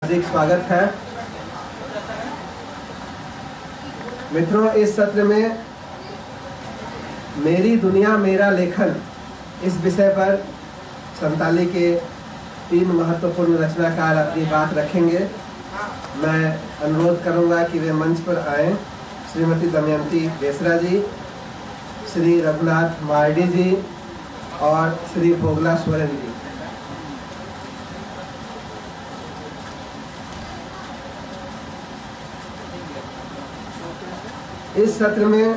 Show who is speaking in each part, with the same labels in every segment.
Speaker 1: हार्दिक स्वागत है। मित्रों, इस सत्र में मेरी दुनिया मेरा लेखन इस विषय पर संताली के 3 महत्वपूर्ण रचनाकार अपनी बात रखेंगे। मैं अनुरोध करूंगा कि वे मंच पर आएं। श्रीमती दमयंती बेसरा जी, श्री रघुनाथ मार्डी जी और श्री भोगला सोरेन जी। इस सत्र में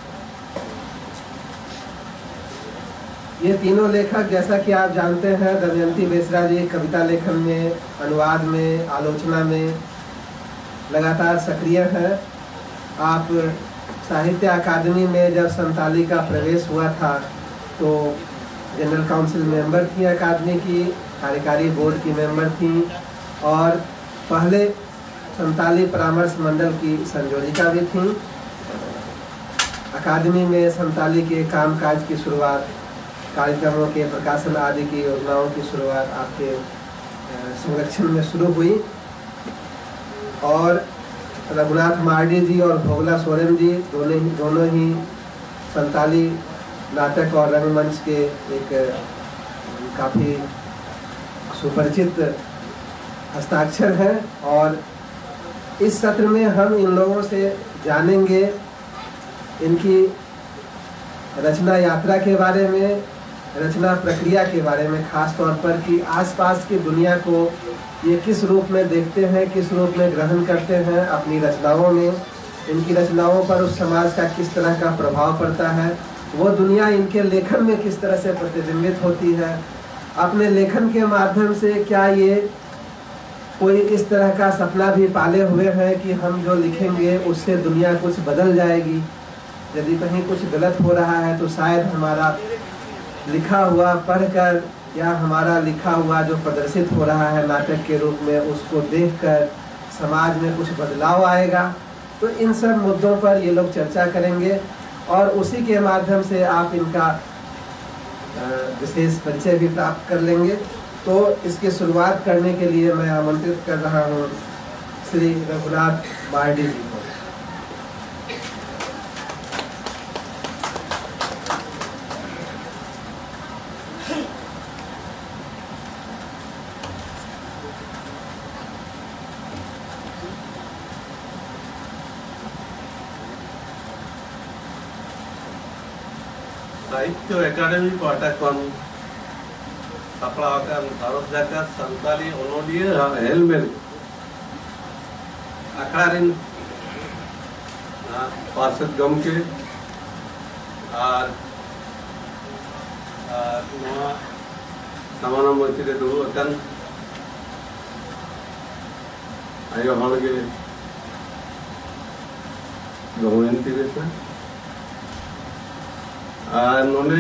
Speaker 1: ये तीनों लेखक, जैसा कि आप जानते हैं, दमयंती बेसरा जी कविता लेखन में, अनुवाद में, आलोचना में लगातार सक्रिय हैं। आप साहित्य अकादमी में जब संताली का प्रवेश हुआ था तो जनरल काउंसिल मेंबर थी अकादमी की, कार्यकारी बोर्ड की मेंबर थी और पहले संताली परामर्श मंडल की संयोजिका भी थी। अकादमी में संताली के कामकाज की शुरुआत, कार्यक्रमों के प्रकाशन आदि की योजनाओं की शुरुआत आपके संरक्षण में शुरू हुई और रघुनाथ मार्डी जी और भोगला सोरेन जी दोनों ही संताली नाटक और रंगमंच के एक काफ़ी सुपरिचित हस्ताक्षर हैं। और इस सत्र में हम इन लोगों से जानेंगे इनकी रचना यात्रा के बारे में, रचना प्रक्रिया के बारे में, खास तौर पर कि आसपास की दुनिया को ये किस रूप में देखते हैं, किस रूप में ग्रहण करते हैं अपनी रचनाओं में, इनकी रचनाओं पर उस समाज का किस तरह का प्रभाव पड़ता है, वो दुनिया इनके लेखन में किस तरह से प्रतिबिंबित होती है। अपने लेखन के माध्यम से क्या ये कोई इस तरह का सपना भी पाले हुए हैं कि हम जो लिखेंगे उससे दुनिया कुछ बदल जाएगी, यदि कहीं कुछ गलत हो रहा है तो शायद हमारा लिखा हुआ पढ़कर या हमारा लिखा हुआ जो प्रदर्शित हो रहा है नाटक के रूप में, उसको देखकर समाज में कुछ बदलाव आएगा। तो इन सब मुद्दों पर ये लोग चर्चा करेंगे और उसी के माध्यम से आप इनका विशेष परिचय भी प्राप्त कर लेंगे। तो इसकी शुरुआत करने के लिए मैं आमंत्रित कर रहा हूँ श्री रघुनाथ मार्डी जी को।
Speaker 2: साहित्य अकादमी पाटा कौन सपड़ा फरोजशाह संताली ओनोलिया हेलमेल अखाड़िन पार्षद गमके और सामान्य मंत्री दुरु अकन आयो हलगे दमयंती बेसरा नोने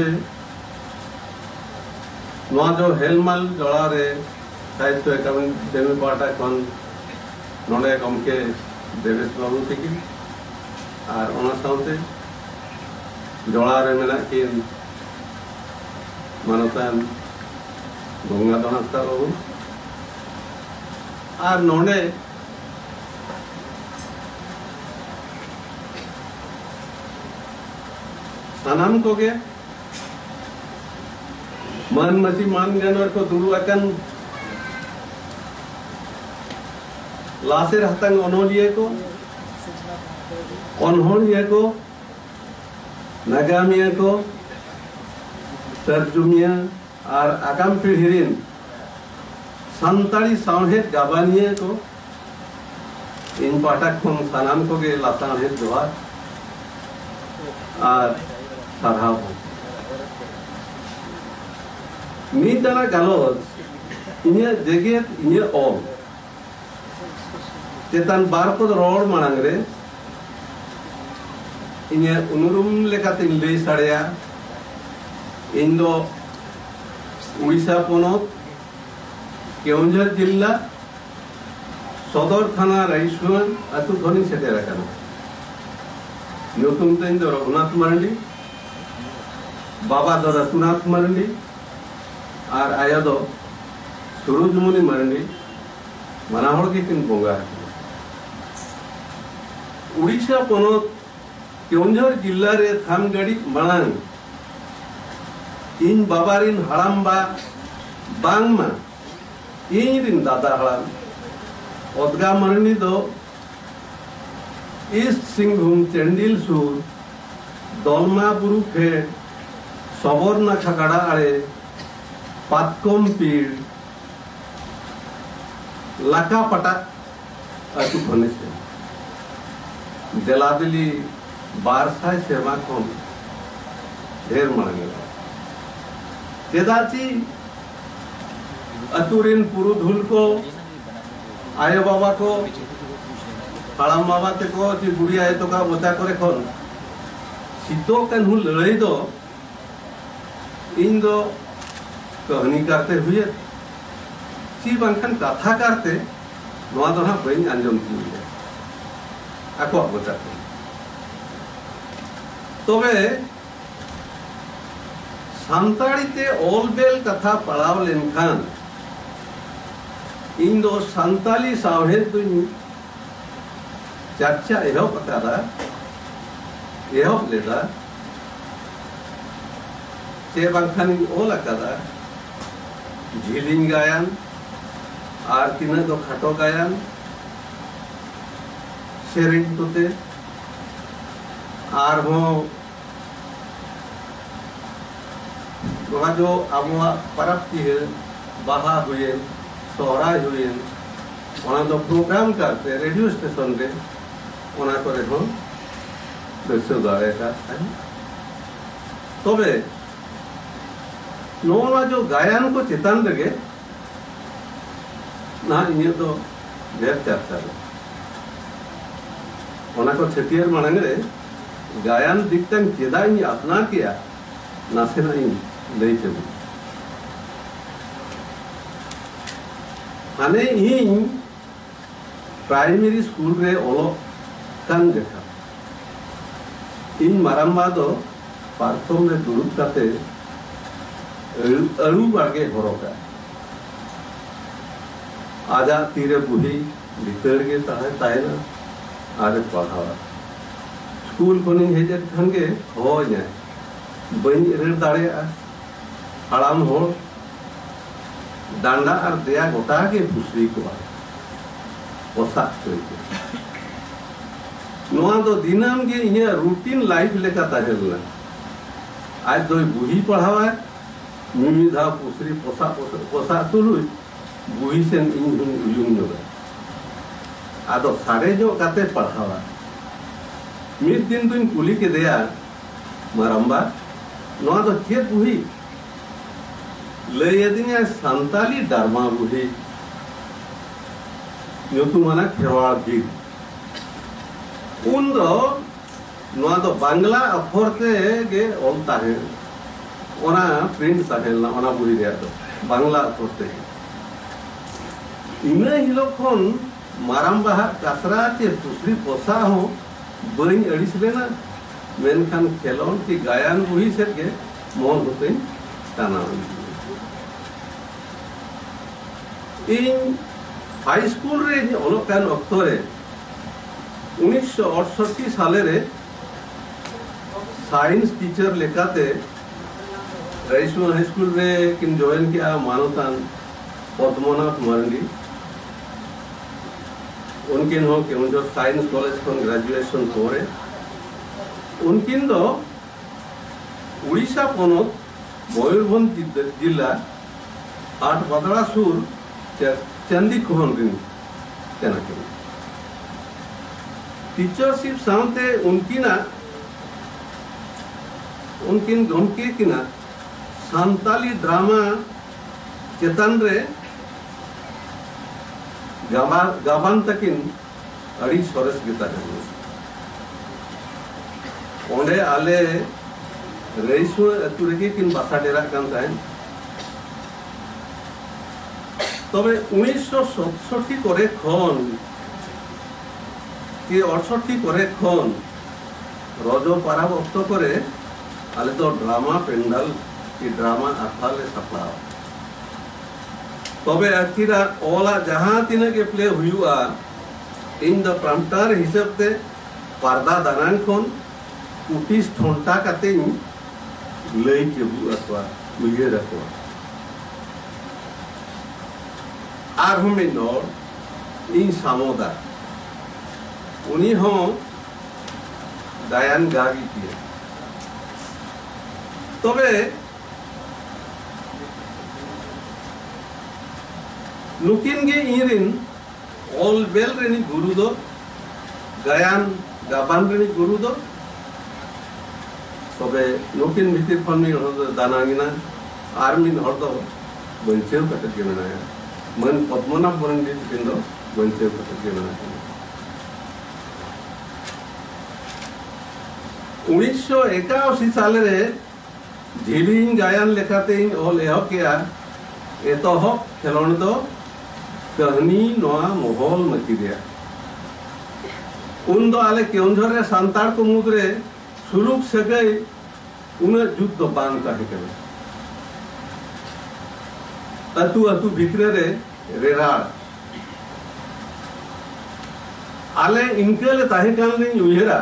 Speaker 2: जो हेलमाल जड़ा रे साहित्य अकादमी पाटा कौन नोने गमके देवेश बाबू थी और साथे जड़ा रे मेना किन मानतान गंगाधर हांसदा बाबू और नोने सानाम को गे मन मसी मान जानवर को दुरु अकन लासेर हतंग ओनोलिया को ओनहोलिया को नागामिया को तर्जुमिया और आगाम पीढ़ीरिन संताली सावहेद गाबानिया को इन पाठक को सानाम को गे लासावहेद जोहार और साराव हो नीतना गालोज इन्हें जगह इन्हें ऑल चेतन बार को रोड मांगरे इन्हें उनुरुम लेकाते ले साड़िया इंदो उड़ीसा पोनोत केवंझर जिला सदर थाना राइसुआन अतु धनी सेटेर अकाना ᱧᱩᱛᱩᱢ ᱛᱤᱧ ᱫᱚ रघुनाथ मार्डी बाबा दो रघुनाथ मार्डी और आया दो सूरजमुनि मार्डी माना हड़ के किन बंगा उड़ीसा पनत केउंझर जिल्ला रे थानगड़ी मांग इन बाबारिन हड़ामबा बांगमा इन रिन दादा हड़ाम ओदगा मरनी दो ईस्ट सिंहभूम चेंडिल सुर दलमा बुरु फेड सबरना खगड़ा आड़े पातकम पीड़ लाका पटा अतु खने से देलादिली बारसाय सेवा खन ढेर मांगे चेदाची अतुरिन पुरुधुल को आयो बाबा को हाड़ाम बाबा तेको ची बुढ़िया है तो का बचा करे खन सीतो कन्हु लड़ाई दो इन दो कहानी करते हुए ची बंखन कथा करते नवा दो हाँ बनी अंजम की हुई आको बचा को तो वे सांताड़ी ते ओलबेल कथा पढ़ाव लेनखान इन दो सांताली सावहे तो चर्चा एहो पकादा एहो लेदा चे बंखन ओल अकादा झिलिंग गायन आर तिना दो खाटो गायन सेरिंग तुते आर हो वहाँ जो अबुआ परब की है बाहा हुए सोहराय हुए वहाँ तो प्रोग्राम करते रेडियो स्टेशन रे वहाँ करे हो दर्शक दारे का तो वे नोवा जो गायन को चेतन लगे ना ये तो ढेर चर्चा है वहाँ को छठियर मानेंगे गायन दिक्कत चेदा ही अपना किया नासे नहीं ले चलू माने इन प्राइमरी स्कूल रे ओलो कान देखा इन माराम्बा दो पार्थम रे दुरुप काते अड़ू बागे हरोका आजा तीरे बुढ़ी भीतर के ताहे ना आरे पढ़ावा स्कूल को नहीं हेजे खंगे हो जाए बनी रेड़ दाड़े हड़ाम हो डांडा और दया गोटा के भूसरी को पोशाक नोआ तो दिनम के इन्हें रूटीन लाइफ लेका ताहेलना आज दो बुही पढ़ावा मिमी धा भूसरी पोशाक तुलु बुही से इन आदो सारे जो काते पढ़ावा मिद दिन तुम कुली के दया मारम्बा नोआ तो चेत बुही लयदिने संताली डरमा बुही ᱧᱩᱛᱩᱢᱟᱱᱟ खेरवाड़ बीर उन दो नोआ तो बांग्ला अक्षर ते गे ऑल ताहे ओना प्रिंट ताहेलना ओना बुही रे दो बांग्ला अक्षर ते इना हिलोखन माराम्बा कासरा चे दूसरी पोसा हो बनी अड़िस लेना मेनखान खेलोन की गायन बुही से के मोन होते ताना इन हाई स्कूल रे ओलोकान अक्तरे 1968 साले रे साइंस टीचर लेकाते रईसुन हाई स्कूल रे किन जॉइन किया मानवतान पद्मनाथ मारंडी उनकिन हो कि उन जो साइंस कॉलेज को ग्रेजुएशन करे उनकिन दो उड़ीसा पनत मयूरभंज जिला आठ बदड़ा सुर चंदी कोहन रिन तेना के टीचरशिप सामते उनकिन गमके किना सांताली ड्रामा चेतन रे गाबान तकिन अड़ी सरस गीता है ओंडे आले रईसु अतु रेगे किन बासा डेरा कान ताहेन तबे 1967 करे खन कि 68 करे खन रजो पारा वक्त करे आले तो ड्रामा पेंडल की ड्रामा आखाले सपड़ा तबे अखिरा ओला जहां तीना के प्ले हुआ इन द प्रम्पटर हिसाब ते पर्दा दानान खन कुटिस ठोंटा काते लई केबु अथवा उइहे रखो आर हम नोर इन सामोदा उनी हो गायन गागी किए तबे नुकिन गे इरिन ऑल बेल रेनी गुरु दो गायन गाबान रेनी गुरु दो तबे नुकिन भितर खन दानागिना आर्मिन हर दो बंचेव कते के मेनाया मन पद्मनाभ बरंडी तिन दो बंचेव कते के मेनाया 1981 साल रे झिलिंग गायन लेखाते ऑल एहब के एतहब खेलोन दो कहनी नोआ मोहल मचिरिया उन दो आले केउंझर रे सांतार को मुद्रे सुलुक सगई उन जुद्ध बांग का है अतु अतु भितरे रे रेराड़ आले इनके ले ताहे कान ने उहेरा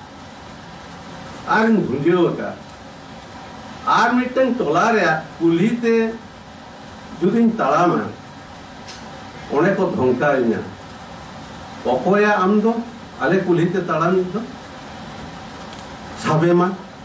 Speaker 2: आर भुंजियो का आर मिटन टोला रे कुलीते जुदिन तालामा ओने को धोंका इना पकोया आम दो आले कुलीते तालाम दो साबे मा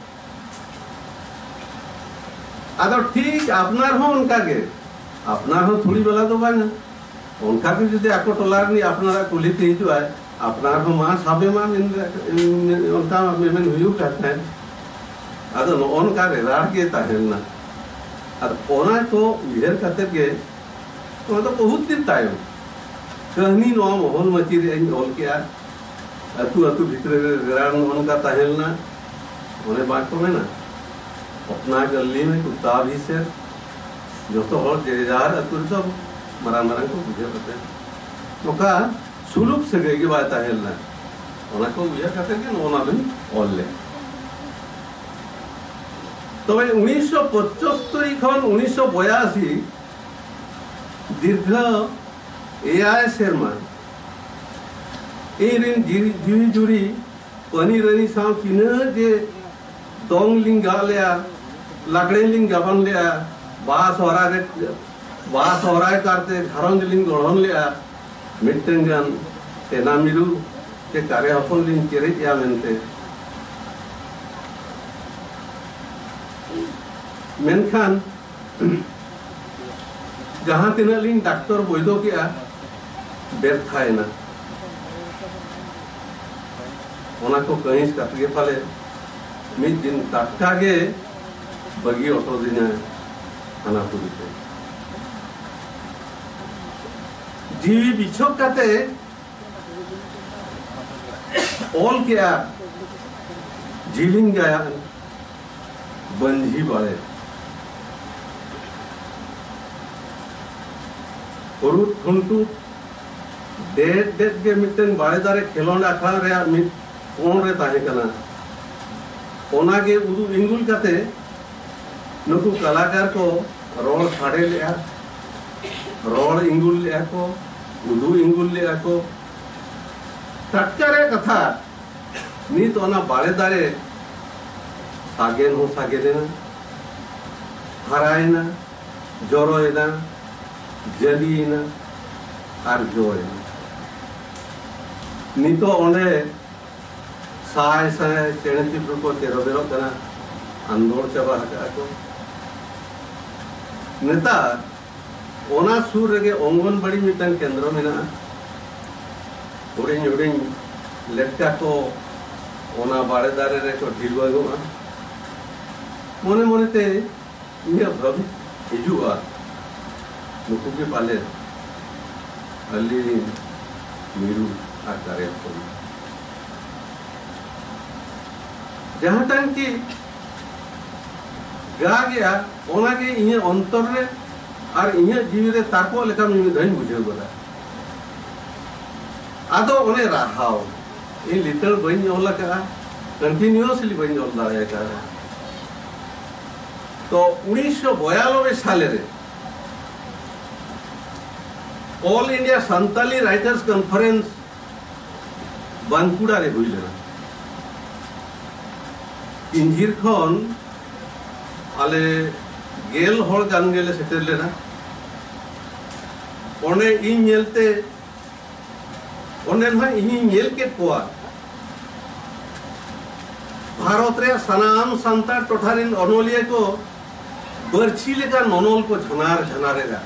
Speaker 2: आदो ठीक अपनार हो उनका के अपनार हो थोड़ी बेला तो बाना उनका के जदि आको टोलार नि अपनारा कुलीते हिजु आए अपनार हो मा साबे मा उनका मेमेन हुयु कहते हैं आदो उनका रे राड़ के ताहेलना और ओना को उहेर खातिर के तो बहुत दिन तायो कहनी नो मोहन मची रे ऑल के अतु अतु भितर रेराड़ उनका ताहेलना ओने बात को में ना अपना गली में कुत्ता भी से जो तो और जेजार अतु सब मरा मरा को बुझे पते तो का सुलुक से गई के बात ताहेलना ओना को उहेर खातिर के ओना भी ऑल ले तो 1975 खन 1982 दीर्घ एआई शर्मा एरिन जीवी जुरी पनी रनी साव किना जे दोंग लिंगा लिया लगड़े लिंग गबन लिया बास होराय करते घरंज लिंग गढ़न लिया मिट्टन गन तेना मिरु के कार्य हपन लिंग चेरे या मेनते मेनखान जहां तीना लिंग डॉक्टर बोइदो के बेरथायना ओना को कहीं कतगे पाले मिद दिन टटका गे बगी ऑटो दिना आना पुरीते जीवी बिछोक काते ऑल के झिलिंग गया बंजी बाड़े और ठुंटू डेट के मिटन बाड़े दारे खेलोंड अखाड़ा रे मिट कोन रे ताहे कना ओना के उदु इंगुल काते नुकु कलाकार को रोल साड़े ले रोल इंगुल ले को उदु इंगुल ले को टटका रे कथा नित ओना बाड़े दारे सागेन हो सागे देना हरायना जोरोयना जलीना और जोयना नितो ओने साय साय चेणे चिप्रू को तेरो बेरो कना आंदोलन चाबा हका को नेता ओना सुर रे अंगनबाड़ी मिटन केंद्र मेना उड़िन उड़िन लेटका को ओना बाड़े दारे रे को ढिलवा गोमा मोने मोने ते इया भाभी हिजुआ नुकु के पाले अली मीरू आकारे को जहां तक कि गा गया ओना के इया अंतर रे और इया जीव रे ताको लेका मी धइन बुझे गोला आदो ओने राहाव इन लिटल बइन ओला का कंटिन्यूअसली बइन ओला है का तो 1992 साल रे all India Santali writers conference Bankura रे हुई लेना किंजीर खन आले गेल हर गान गेले सेटेल लेना ओने इन नेलते ओने ना इनी नेल के कोआ भारत रे सनाम संतार टोठारिन अनोलिया को बर्छी लेका ननोल को झनार झनारेगा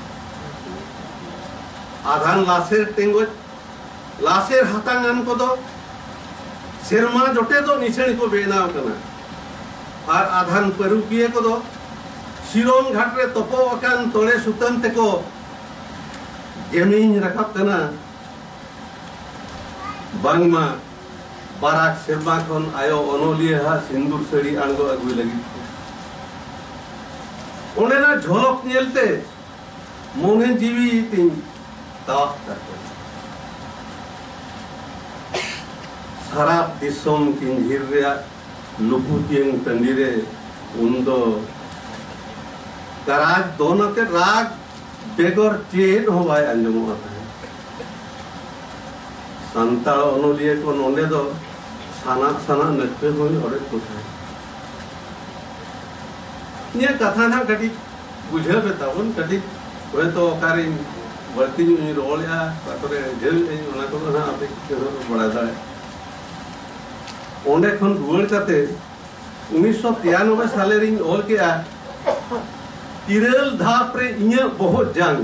Speaker 2: आधान लासेर टेंगोज लासेर हातांगान को दो सेरमा जोटे दो निछेण को बेनाव कना और आधान परुकिए को दो शिरोम घाट रे तपो अकान तोड़े सुतन ते को गेमिंग रखब कना बांगमा बाराक सेरमा खन आयो अनोलिया हा सिंदूर सड़ी आंगो अगुई लगी ओने ना झलक नेलते मोने जीवी तिन ताक करते साराप दिसोम किंझिर रे लुपुतियंग तंडीरे उन्दो कराग दोनों के राग बेगर चेन हो भाई अंजमो आता है संताल अनोलिया को नोने दो साना साना नृत्य होने और एक कुछ है ये कथा ना कटी बुझे बेतावन कटी वे तो कारी बढ़ती हुई रोल या पातरे जेल उन्हें को ना आप बड़ा था ओंडे खन रुआड़ करते 1993 साले रिंग ओल के आ इरेल धाप रे इन्हें बहुत जान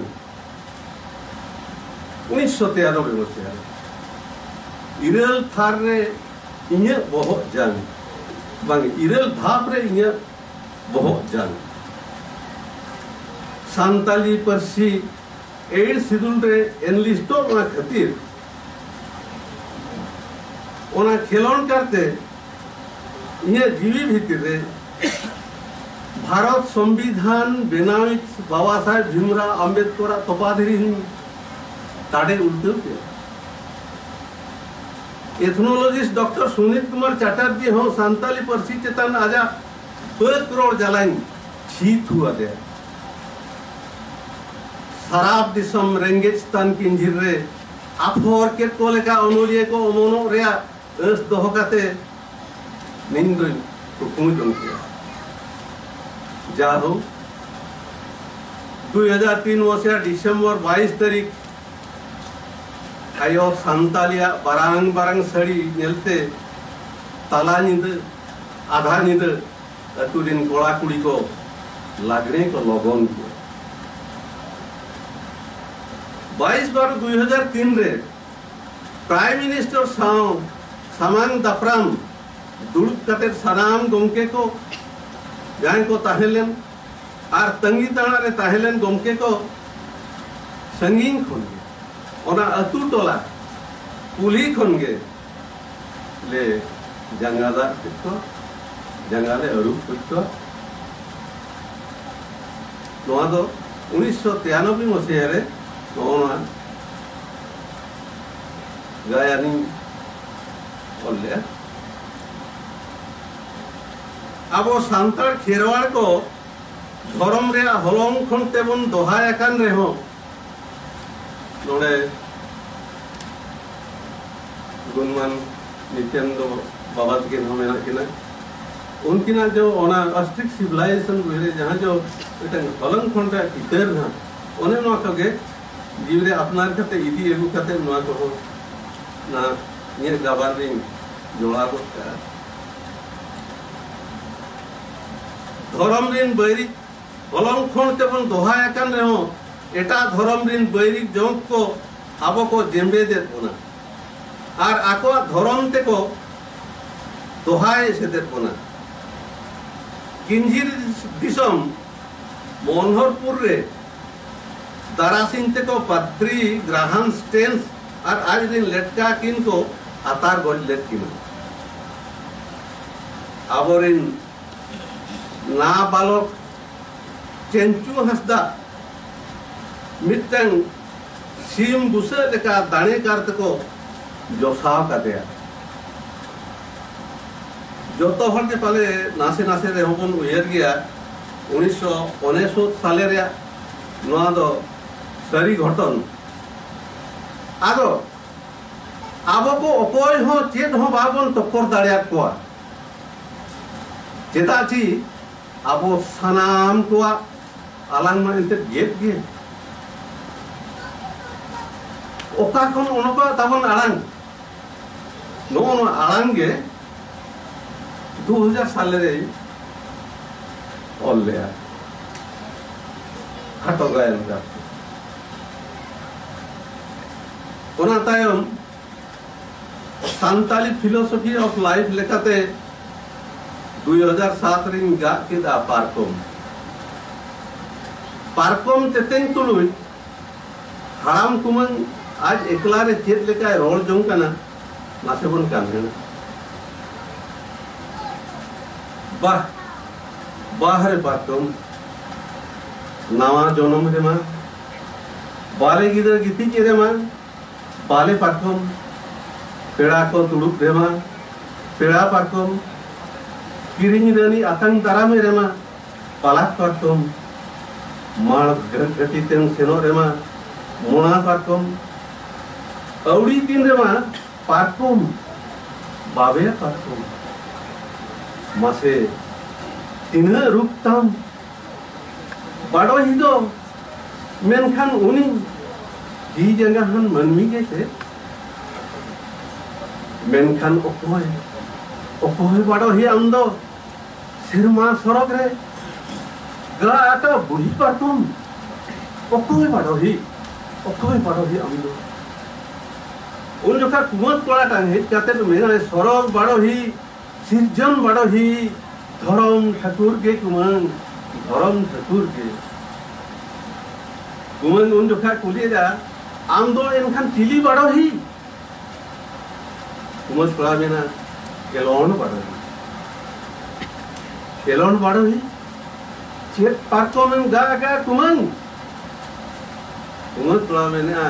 Speaker 2: 1993 में से इरेल थार रे इन्हें बहुत जान बांगे इरेल धाप रे इन्हें बहुत जान सांताली परसी एड सिदुल रे एनलिस्टो ना खतीर ओना खेलोन करते ये जीवी भीतर रे भारत संविधान बेनावित बाबा साहेब भीमराव अम्बेडकर तोपाधिरी ताड़े उल्टे के एथनोलॉजिस्ट डॉक्टर सुनील कुमार चैटर्जी हो सांताली परसी चेतन आजा 5 करोड़ जलाइन छीत हुआ दे शराब दिसम रेंगेज स्थान किंझिर रे आफोर के कोले का अनोलिए को अमोनो रे एस दोहकाते निंदो कुकुम जोंकिया जाहो 2003 मसिया डिसेंबर 22 तारीख आयो सांतालिया बारांग बारांग सड़ी नेलते ताला नींद आधा नींद अतुरिन कोड़ा कुड़ी को लागने को लगन किया 22/12/2003 रे प्राइम मिनिस्टर सामांग दापराम दुड़ुब कते सनाम गोमके को जाय को ताहेलेन आर तंगी ताना रे ताहेलेन गोमके को संगीन खनगे ओना अतु टोला पुली खनगे ले जंगादा को जंगाले अरुप को नोआ दो 1993 मसिया रे नोना गायानी ओले आबो सांतार खेरवाड़ को धर्म रे हलंग खन तेबन दोहाय अकान रे हो नोडे गुणमान नित्यानंद बाबा के नाम है किना उनकिना जो ओना अस्ट्रिक सिविलाइजेशन हुए जहां जो एटा हलंग खन रे इतर ना ओने नो कगे जीवरे अपनार कते इदी एगु कते नो को ना ये गाबार रे जोड़ा को धर्म रिन बैरी हलंग खन तेबन दोहाय अकान रे हो एटा धर्म रिन बैरी जोंक को आबो को जेम्बे दे कोना आर आको धर्म ते को दोहाय से दे कोना किंझिर दिसम मनोहरपुर रे दारासिंह ते को पत्री ग्राहम स्टेन्स और आज दिन लेटका किन को आतार गोल लेट किन आबोरिन ना बालक चेंचू हसदा मिटंग सीम बुसे लेका दाने कार्त को जोसाव का दिया जो तो हर के पहले नासे नासे रे होबन उयर गया 1969 साले रे नोआ दो सरी घटन आदो आबो को अकोय हो चेत हो बाबन टक्कर दाड़िया कोआ चेता ची आबो सनाम कोआ आलांग मा इनते गेट गे ओका खन ओनका ताबन आलांग नो आलांग गे 2000 साल रे ऑलया हाटो गायन का ओना तायम सांताली फिलोसफी ऑफ लाइफ लेखाते 2007 रिंग गा किदा पारकम तेतें तुलुई हाराम कुमन आज एकला रे चेत लेका रोल जों कना नासे बन कान बाहर पारकम नावा जनम रे मा बाले गिदर गिती रे मा बाले पारकम पेड़ा को तुड़ुक रे मा पेड़ा पारकम किरिंग रनी आतंग तारा में रे मा पालाक पारकम मार घटी तें सेनो रे मा मोना पारकम अवड़ी तीन रे मा पारकम बाबे पारकम मासे तीन रुकताम बाड़ो ही दो मेनखान उनी ही जगह हन मनमी के थे मेनखान ओकोय बाड़ो ही आमदो सिरमा सरक रे गा आटा बुढ़ी पारकम ओकोय बाड़ो ही आमदो उन जोखा कुमत कोड़ा टांगे जाते तो मेरा सरक बाड़ो ही सिरजन बाड़ो ही धरम ठाकुर के कुमन धरम ठाकुर के कुमन उन जोखा कुलिए जा आम दो इनखान चिली बाड़ो ही कुमत कोड़ा में ना केलोन बाड़ो ही चेत पार्को में गा कुमन कुमत कोड़ा में ना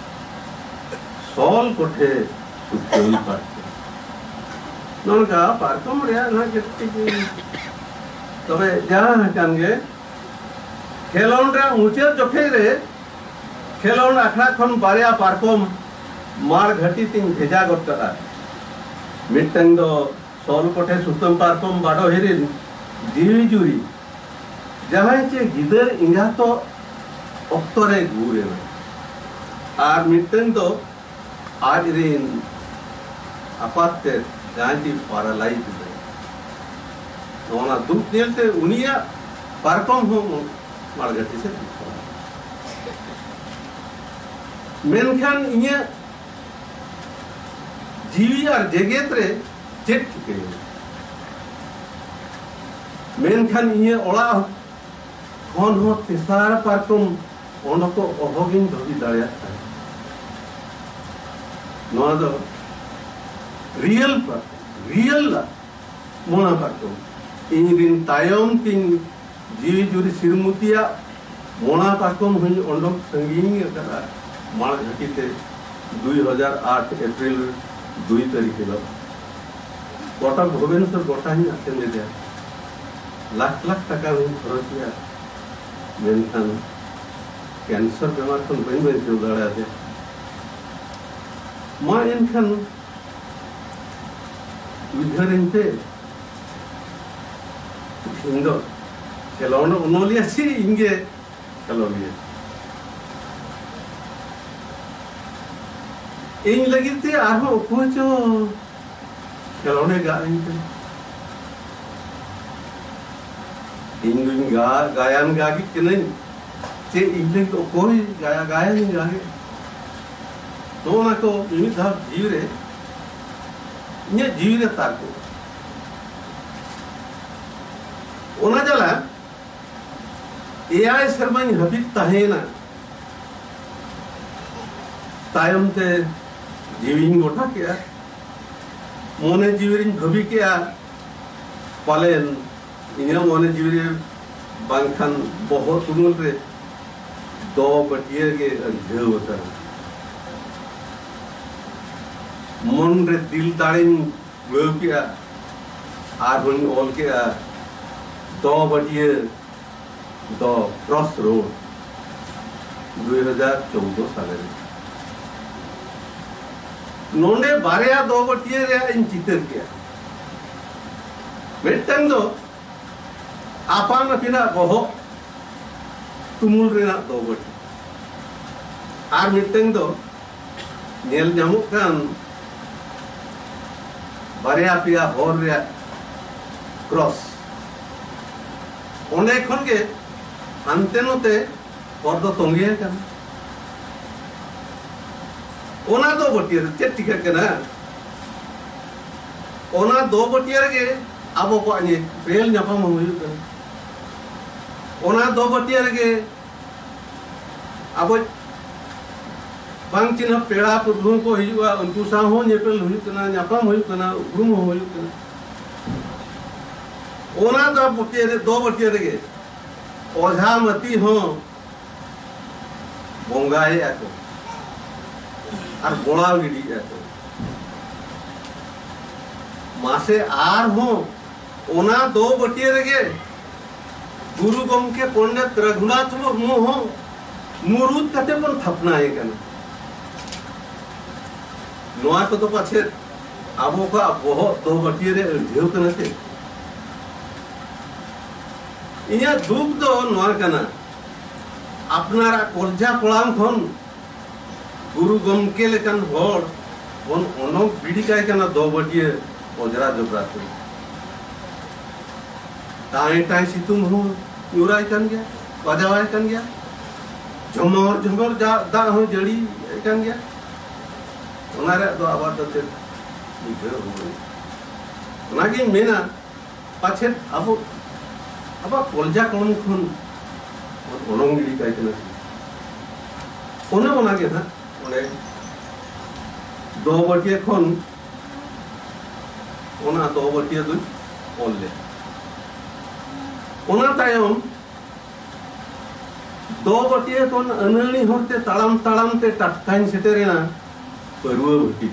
Speaker 2: सॉल कोठे सुत्तोई पार्को नौका पार्कम रे ना कितनी की तबे जहाँ कानगे खेलोन रे ऊंचे जोखे रे खेलोन अखड़ा खन बारिया पार्कम मार घटी तीन भेजा गोटा मिटंग दो सॉल कोठे सुतम पार्कम बाड़ो हिरिन जीवी जुरी जहाँ चे गिदर इंगा तो ऑक्टोरे गुरे में आर मिटंग दो आज रिन अपाते जहाँ की पैरालाइज है तो ना दुख नियलते उनिया पार्कम हो मार्गटी से मेनखान इन्हें जीवी और जगत रे चेक के मेनखान इन्हें ओला कौन हो तिसार पार्कम ओनको अहोगिन धोबी दाड़िया नोआ दो रियल मोना पार्कम इन दिन तायम तीन जीवी जुरी सिरमुतिया मोना पार्कम हुई ओंडोक संगीन करा मार घटीते 2008 अप्रैल 2 तारीख लो गोटा भुवनेश्वर गोटा ही आसेन दे दिया लाख टका हुई खरच किया मेनखान कैंसर बीमार खन बन से उदाड़ा दे मां इनखान विधरिंते हिंदो खेलोन उनोलिया सी इंगे खेलोलिया इन लगी ते आहो कोचो खेलोने गा इनते इन गायन गागी किने ते इनले तो कोई गायन गागे तो ना को इन था जीव रे इन्हें जीवित तारको ओना जला एआई शर्मा हबित तहेना तायम ते जीविन गोटा किया मोने जीविन भबी किया पालेन इन्हें मोने जीविन बांखान बहुत तुमुल रे दो बटियर के अंधेर होता है मन रे दिल ताड़िन वेव किया आर्बन ऑल किया दो बटियर दो क्रॉस रोड 2014 साल नोंडे बारया दो बटिया रे इन चितर किया मिटंग दो आपान अपिना बहो तुमुल रेना दो बटी आर मिटंग दो नेल जामुक कान बारया पिया होर रे क्रॉस ओने खन के हानते नोते और दो तोंगे कान ओना दो बटिया चे टिका केना ओना दो बटिया रे आबो को आनी रेल ᱧᱟᱯᱟᱢ हुयु कन ओना दो बटिया रे आबो बांग चिन्ह पेड़ा पुरधु को हिजुआ उनको सा हो नेपेल हुयु कना ᱧᱟᱯᱟᱢ हुयु कना उरुम हुयु कना ओना दो बटिया रे ओझा मती हो बोंगाए आको और गोड़ा गिड़ी आको मासे आर हो ओना दो बटिया रे गुरु गमके पंडित रघुनाथ मुर्मू हो मुरुद कते बन थपनाए कना नोआ को तो पाछे आबो का बहुत दो बटिया रे ढेउ कना के इया दुख दो नोआ कना अपनारा कोरजा कोलाम खन गुरु गमके लेकन होड़ बन ओनो बिड़ी काय कना दो बटिया ओजरा जोबरा को टाई टाई सितुम हो यूराय कन गया बजावाय कन गया झमर झमर जा दा हो जड़ी कन गया ओनारे दो आबाद दते बुझे हो ओनागी मेना पाछे अब कोलजा कोन खुन ओनंगिरी काय कना ओना के ना ओने दो बटिया खन ओना दो बटिया दुई ओले ओना तायम दो बटिया कोन अनणी होते ताड़ाम ताड़ाम ते टटकाइन सेटेरेना परवा बटी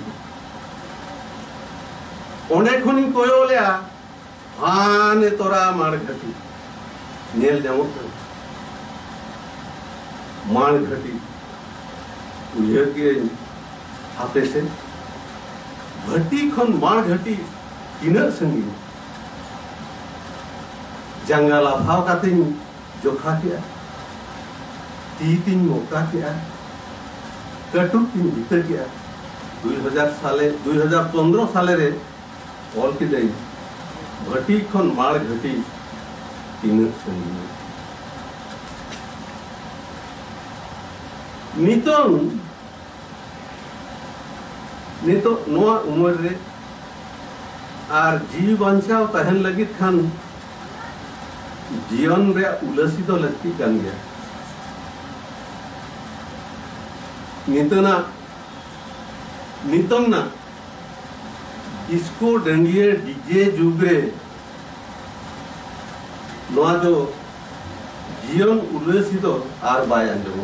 Speaker 2: ओने खनि कोयोलिया हाने तोरा मार घटी नेल जामो मार घटी उहे के हाथे से घटी खन मार घटी तीना संगी जंगला भाव काते जोखा किया तीन मौका किया कटुक तीन भीतर किया 2015 साले रे ऑल की दई घटी खन मार घटी तीन संगी नितो नोआ उमर रे आर जीव बंचाव तहन लगी खान जीवन रे उलसी तो लगती कन गया नितंग ना इसको डंडिये डीजे जुगरे नोआ जो जीवन उलसी तो आर बाय अंजो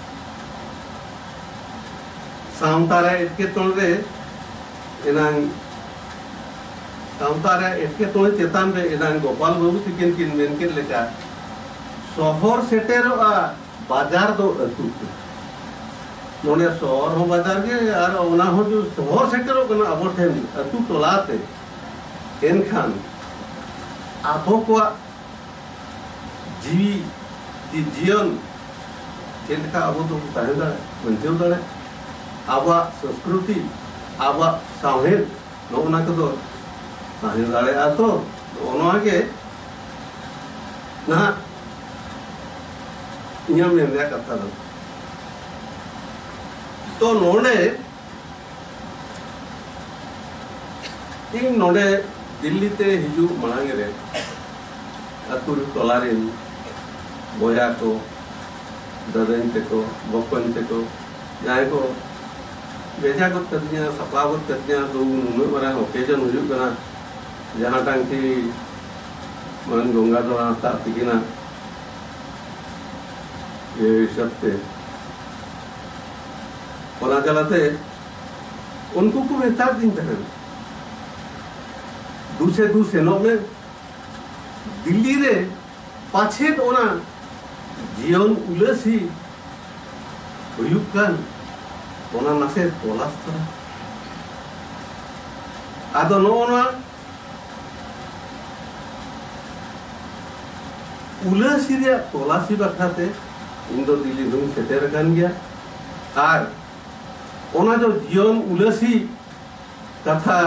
Speaker 2: सामतारे इतके तोड़े इनांग सामतारे इतके तोड़े चेतान रे इनांग गोपाल बाबू तिकिन किन मेनकिन लेका शहर सेटेरो बाजार दो अतु नोने शहर हो बाजार के यार ओना हो जो शहर सेटेरो कना अबो ठेन अतु टोलाते एनखान आबो को जीवी की जीवन चेलका अबो तो ताहेदा मनजेउ दाड़े आबा संस्कृति आबा साहेब नोना को तो साहेब दाड़े आ तो ओनवा के ना इया में रे कथा दो तो नोने इन नोने दिल्ली ते हिजु मांग रे अतुर टोलारे बोया को ददन ते को बपन ते को जाय को बेजा को तदिया सपावत तदिया तो नुनु बरा ओकेजन हुजु कना जहां टांग थी मन गंगा दो रास्ता तिकिना ये सब थे पता चलाते उनको को बेहतर दिन था दूसरे नो में दिल्ली रे पाछे ओना जीवन उलसी हुयुक कान ओना नासे तोलास तरा आदो नोना उलासी रे तलासी बाखाते इन दो दिल्ली दुन सेटेर कान गया आर ओना जो जीवन उलासी कथा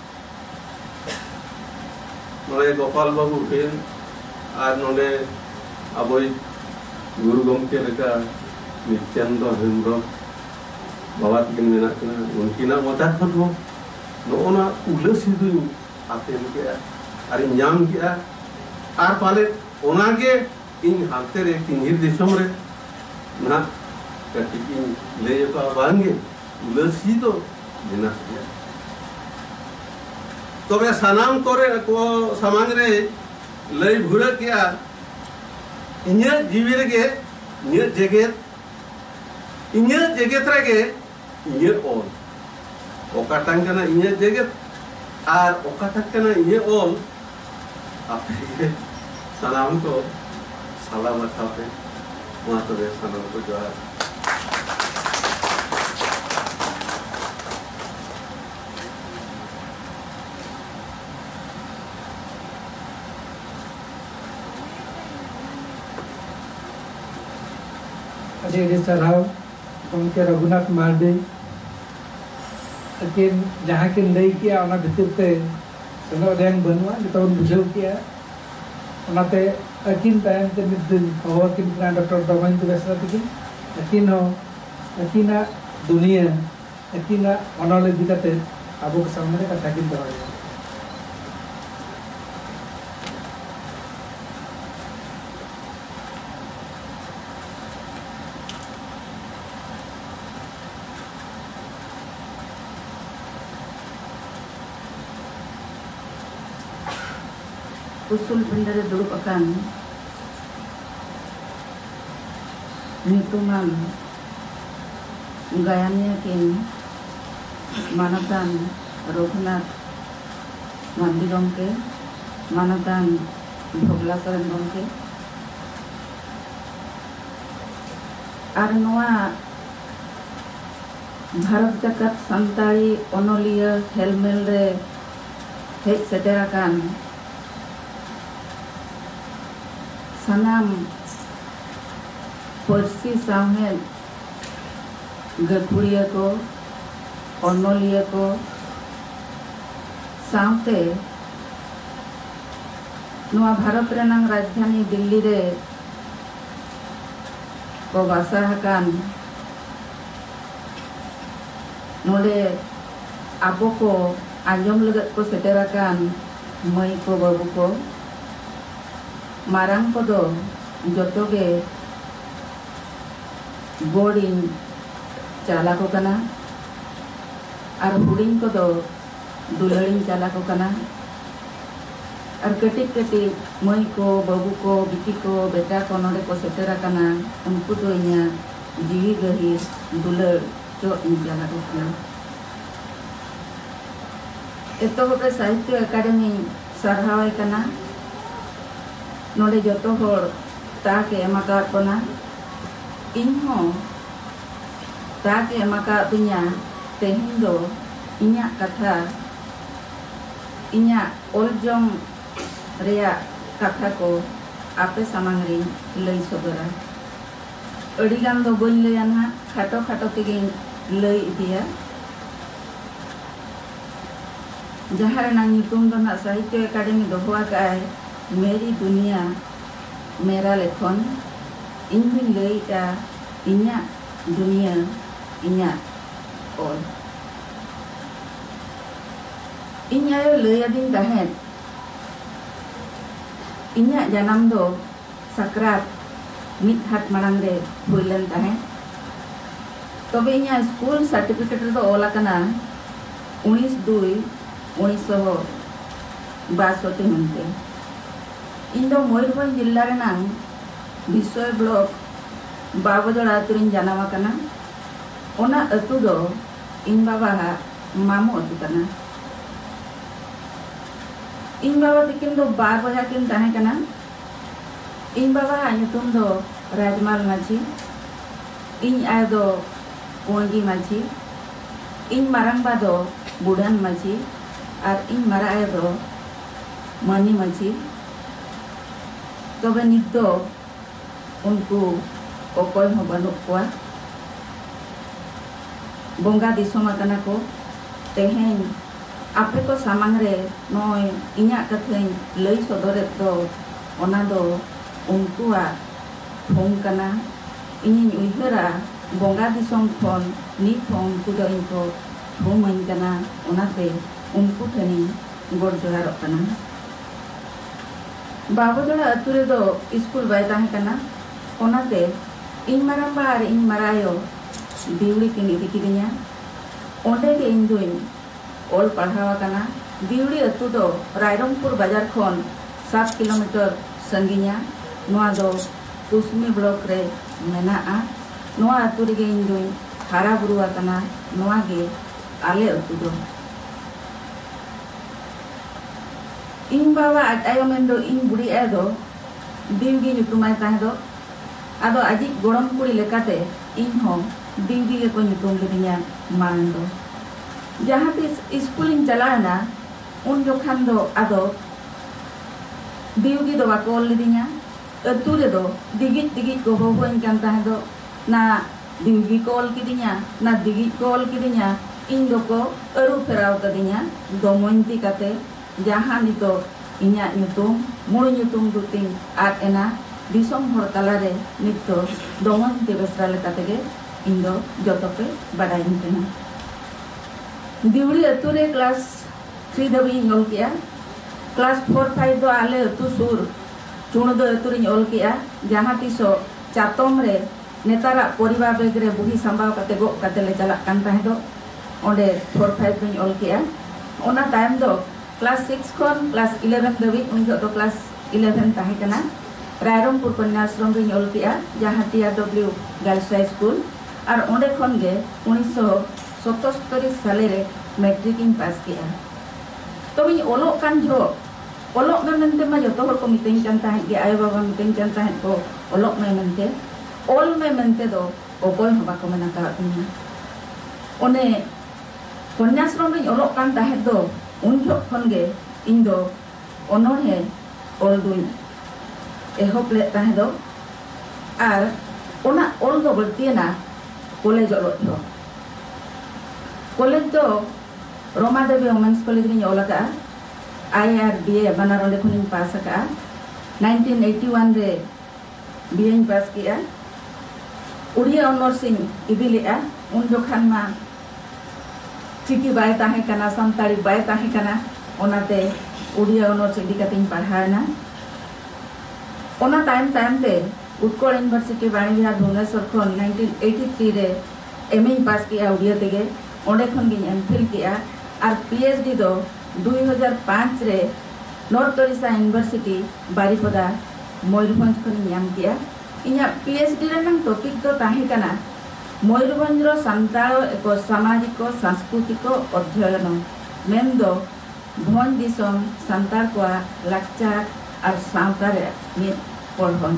Speaker 2: नोडे गोपाल बाबू फेन आर नोडे अबोई गुरु गमके लेका नित्यानंद हेम्ब्रम बाबा तकिन मेना कना उनकिना मता खन हो नोना उलासी दुन आतेन के आर ᱧᱟᱢ के आर पाले ओनागे इन हालते रे किन्हिर दिसम रे ना कटिकिन ले पा बांगे उलासी तो बिना किया तबे सनाम करे को समांग रे लई भुरा किया इन्या जीवी रे इन्या जगत रे इन्या ओल ओकाटां कना इन्या जगत आर ओकाटां कना इन्या ओल आपे सलाम को सलाम अथापे वहाँ तो वे सलाम को जो है
Speaker 3: अजय सराव उनके रघुनाथ मार्डी लेकिन जहाँ के लई किया उना भितर ते सनो रेंग बनवा जो बुझाव किया उनाते अकिन टाइम ते मिदिन और किन डॉक्टर दमन तो बेसरा तकिन अकिना दुनिया अकिना अनले दिकाते आबो के सामने कथा किन दवाई
Speaker 4: usul bendera dulu akan nyutuman gayanya kin manatan Raghunath Mandi gomke manatan Bhavan gomke ar noa Bharat jakat Santali onoliya helmel re hej seterakan सनाम पर्सी साहेब गखुड़िया को ऑनोलिया को साउते नुआ भारत रेनांग राजधानी दिल्ली रे को बासा हकान नोले आबो को आंजम लगत को सेटेराकान मई को बाबू को मारांग को दो जोतोगे बोर्डिंग चाला को कना और हुडिंग को दो दुलड़िंग चाला को कना और कटिक कटिक मई को बाबू को बिटी को बेटा को नोडे को सेटेरा कना उनको तो इन्या जीवी गही दुलड़ चो इन चाला को कना एतो होके साहित्य अकादमी सरहावे कना नोडे जोतो होड़ ताके एमाका कोना इन्हो ताके एमाका दुनिया तेहिंदो इन्या कथा इन्या ओलजोंग रेया कथा को आपे सामंगरी लई सोगरा अडिगान दो बन लया ना खाटो खाटो तेगे लई दिया जहां ना नितुम दो ना साहित्य अकादमी दोहुआ का है मेरी दुनिया मेरा लेखन इन भी लईटा इन्या दुनिया इन्या और इन्या लया दिन दाहें इन्या जानम दो सक्रात मित हाथ मांग रे हुईलन दाहें तबे इन्या स्कूल सर्टिफिकेट रे दो ओला कना 19/2/1962 हुनते इंदो मयूरभंज जिल्ला रेनांग विश्व ब्लॉक बाबोजड़ा अतुरिन जानामा कना ओना अतु दो इन बाबा मामू अतु कना इन बाबा तकिन दो बार बजा किन ताहे कना इन बाबा nyutum दो राजमाल माझी इन आय दो कोंगी माझी इन मारंग बा दो बुढ़ान माझी और इन माराए दो मनी मची तबे नित दो उनको ओकोय हो बनुक कोआ बोंगा दिसोम आकना को तेहें आपे को सामांग रे नोय इन्या कथें लई सदरे दो ओना दो उनको आ फोन कना इन्हीं उइहरा बोंगा दिसोम फोन नी फोन कुदो इनको फोन कना ओनाते उनको ठनी गोड़ जोहार कना बाबूजोड़ा अतुरे दो स्कूल बाय ताहे कना ओनाते इन मारांबा और इन मारायो दिवड़ी किन इदी किदिया ओंडे के इन दुइन ओल पढ़ावा कना दिवड़ी अतु दो रायरंगपुर बाजार खोन 7 किलोमीटर संगिया नोआ दो कुसमी ब्लॉक रे मेना आ नोआ अतु रे इन दुइन हारा बुरुआ कना नोआ गे आले अतु दो इन बाबा आयो मेंदो इन बुड़ी ए दो दिवगी nyutumai tahe do ado aji gorom kuri lekate इन हो दिवगी के को nyutum lidinya marang do जहाँ तीस स्कूलिंग चलाए ना उन जो खान दो आदो दिवगी दो बाकोल लिदिया अतुरे दो दिगित को हो इनकान ताहे दो ना दिवगी कोल किदिया ना दिगित कोल किदिया इन दो को अरु फेराव कदिया दो मोइंती काते जहाँ नितो इन्या nyutum मुड़ nyutum दुतिंग आर एना दिसोम हर तलारे नितो दोमोइंती बेसरा लेकाते के इन दो जोतोपे बाडाइन केना दिवड़ी अतुरे क्लास 3 दबी ऑल किया क्लास 4-5 दो आले अतु सुर चुण दो अतुरे ऑल किया जहाँ तीसो चातोम रे नेतारा परिवार बेग रे बुही संभाव काते गो काते ले चला कान ताहे दो ओंडे 4-5 दो ऑल किया ओना टाइम दो क्लास 6 खोन क्लास 11 दबी उन दो क्लास 11 ताहे कना रायरंगपुर कन्याश्रम रे ऑल किया जहाँ TRW गर्ल्स हाई स्कूल और ओंडे खोन गे 1977 साले रे मैट्रिक इन पास किया तो इन ओलो कान जो ओलो में मनते मा जतो हर को मितें जानता है कि आयो बाबा मितें जानता है को ओलो में मनते ओल में मनते दो ओकोय हबा को मना का दुनिया ओने कन्याश्रम रे ओलो कान ताहे दो उन जो खन गे इन दो ओनोर है ओल दुई एहोप ले ताहे दो आर ओना ओल दो बलतिना कॉलेज ओलो दो कॉलेज दो रोमा देवी वुमेन्स कॉलेज रे ओला का IR BA बनार ओंडे खुनी पास का 1981 रे BA इन पास किया उड़िया ऑनर्सिंग इदी लेआ उन जो खान मा चिकी बाय ताहे कना संताली बाय ताहे कना ओनाते उड़िया ऑनर्स इदी कतिन पढ़ाना ओना टाइम ते उत्कल यूनिवर्सिटी वाणी विहार भुवनेश्वर खन 1983 रे MA पास किया उड़िया तेगे ओंडे खन गे एमफिल किया और PhD दो 2005 रे नॉर्थ ओडिशा यूनिवर्सिटी बारिपदा मयूरभंज खन नाम किया इन्या PhD रे नंग टॉपिक दो ताहे कना मयूरभंज रो सांताल एको सामाजिक सांस्कृतिक अध्ययन मेन दो भोन दिसम सांताल को लाक्चार और सावता रे मित पढ़न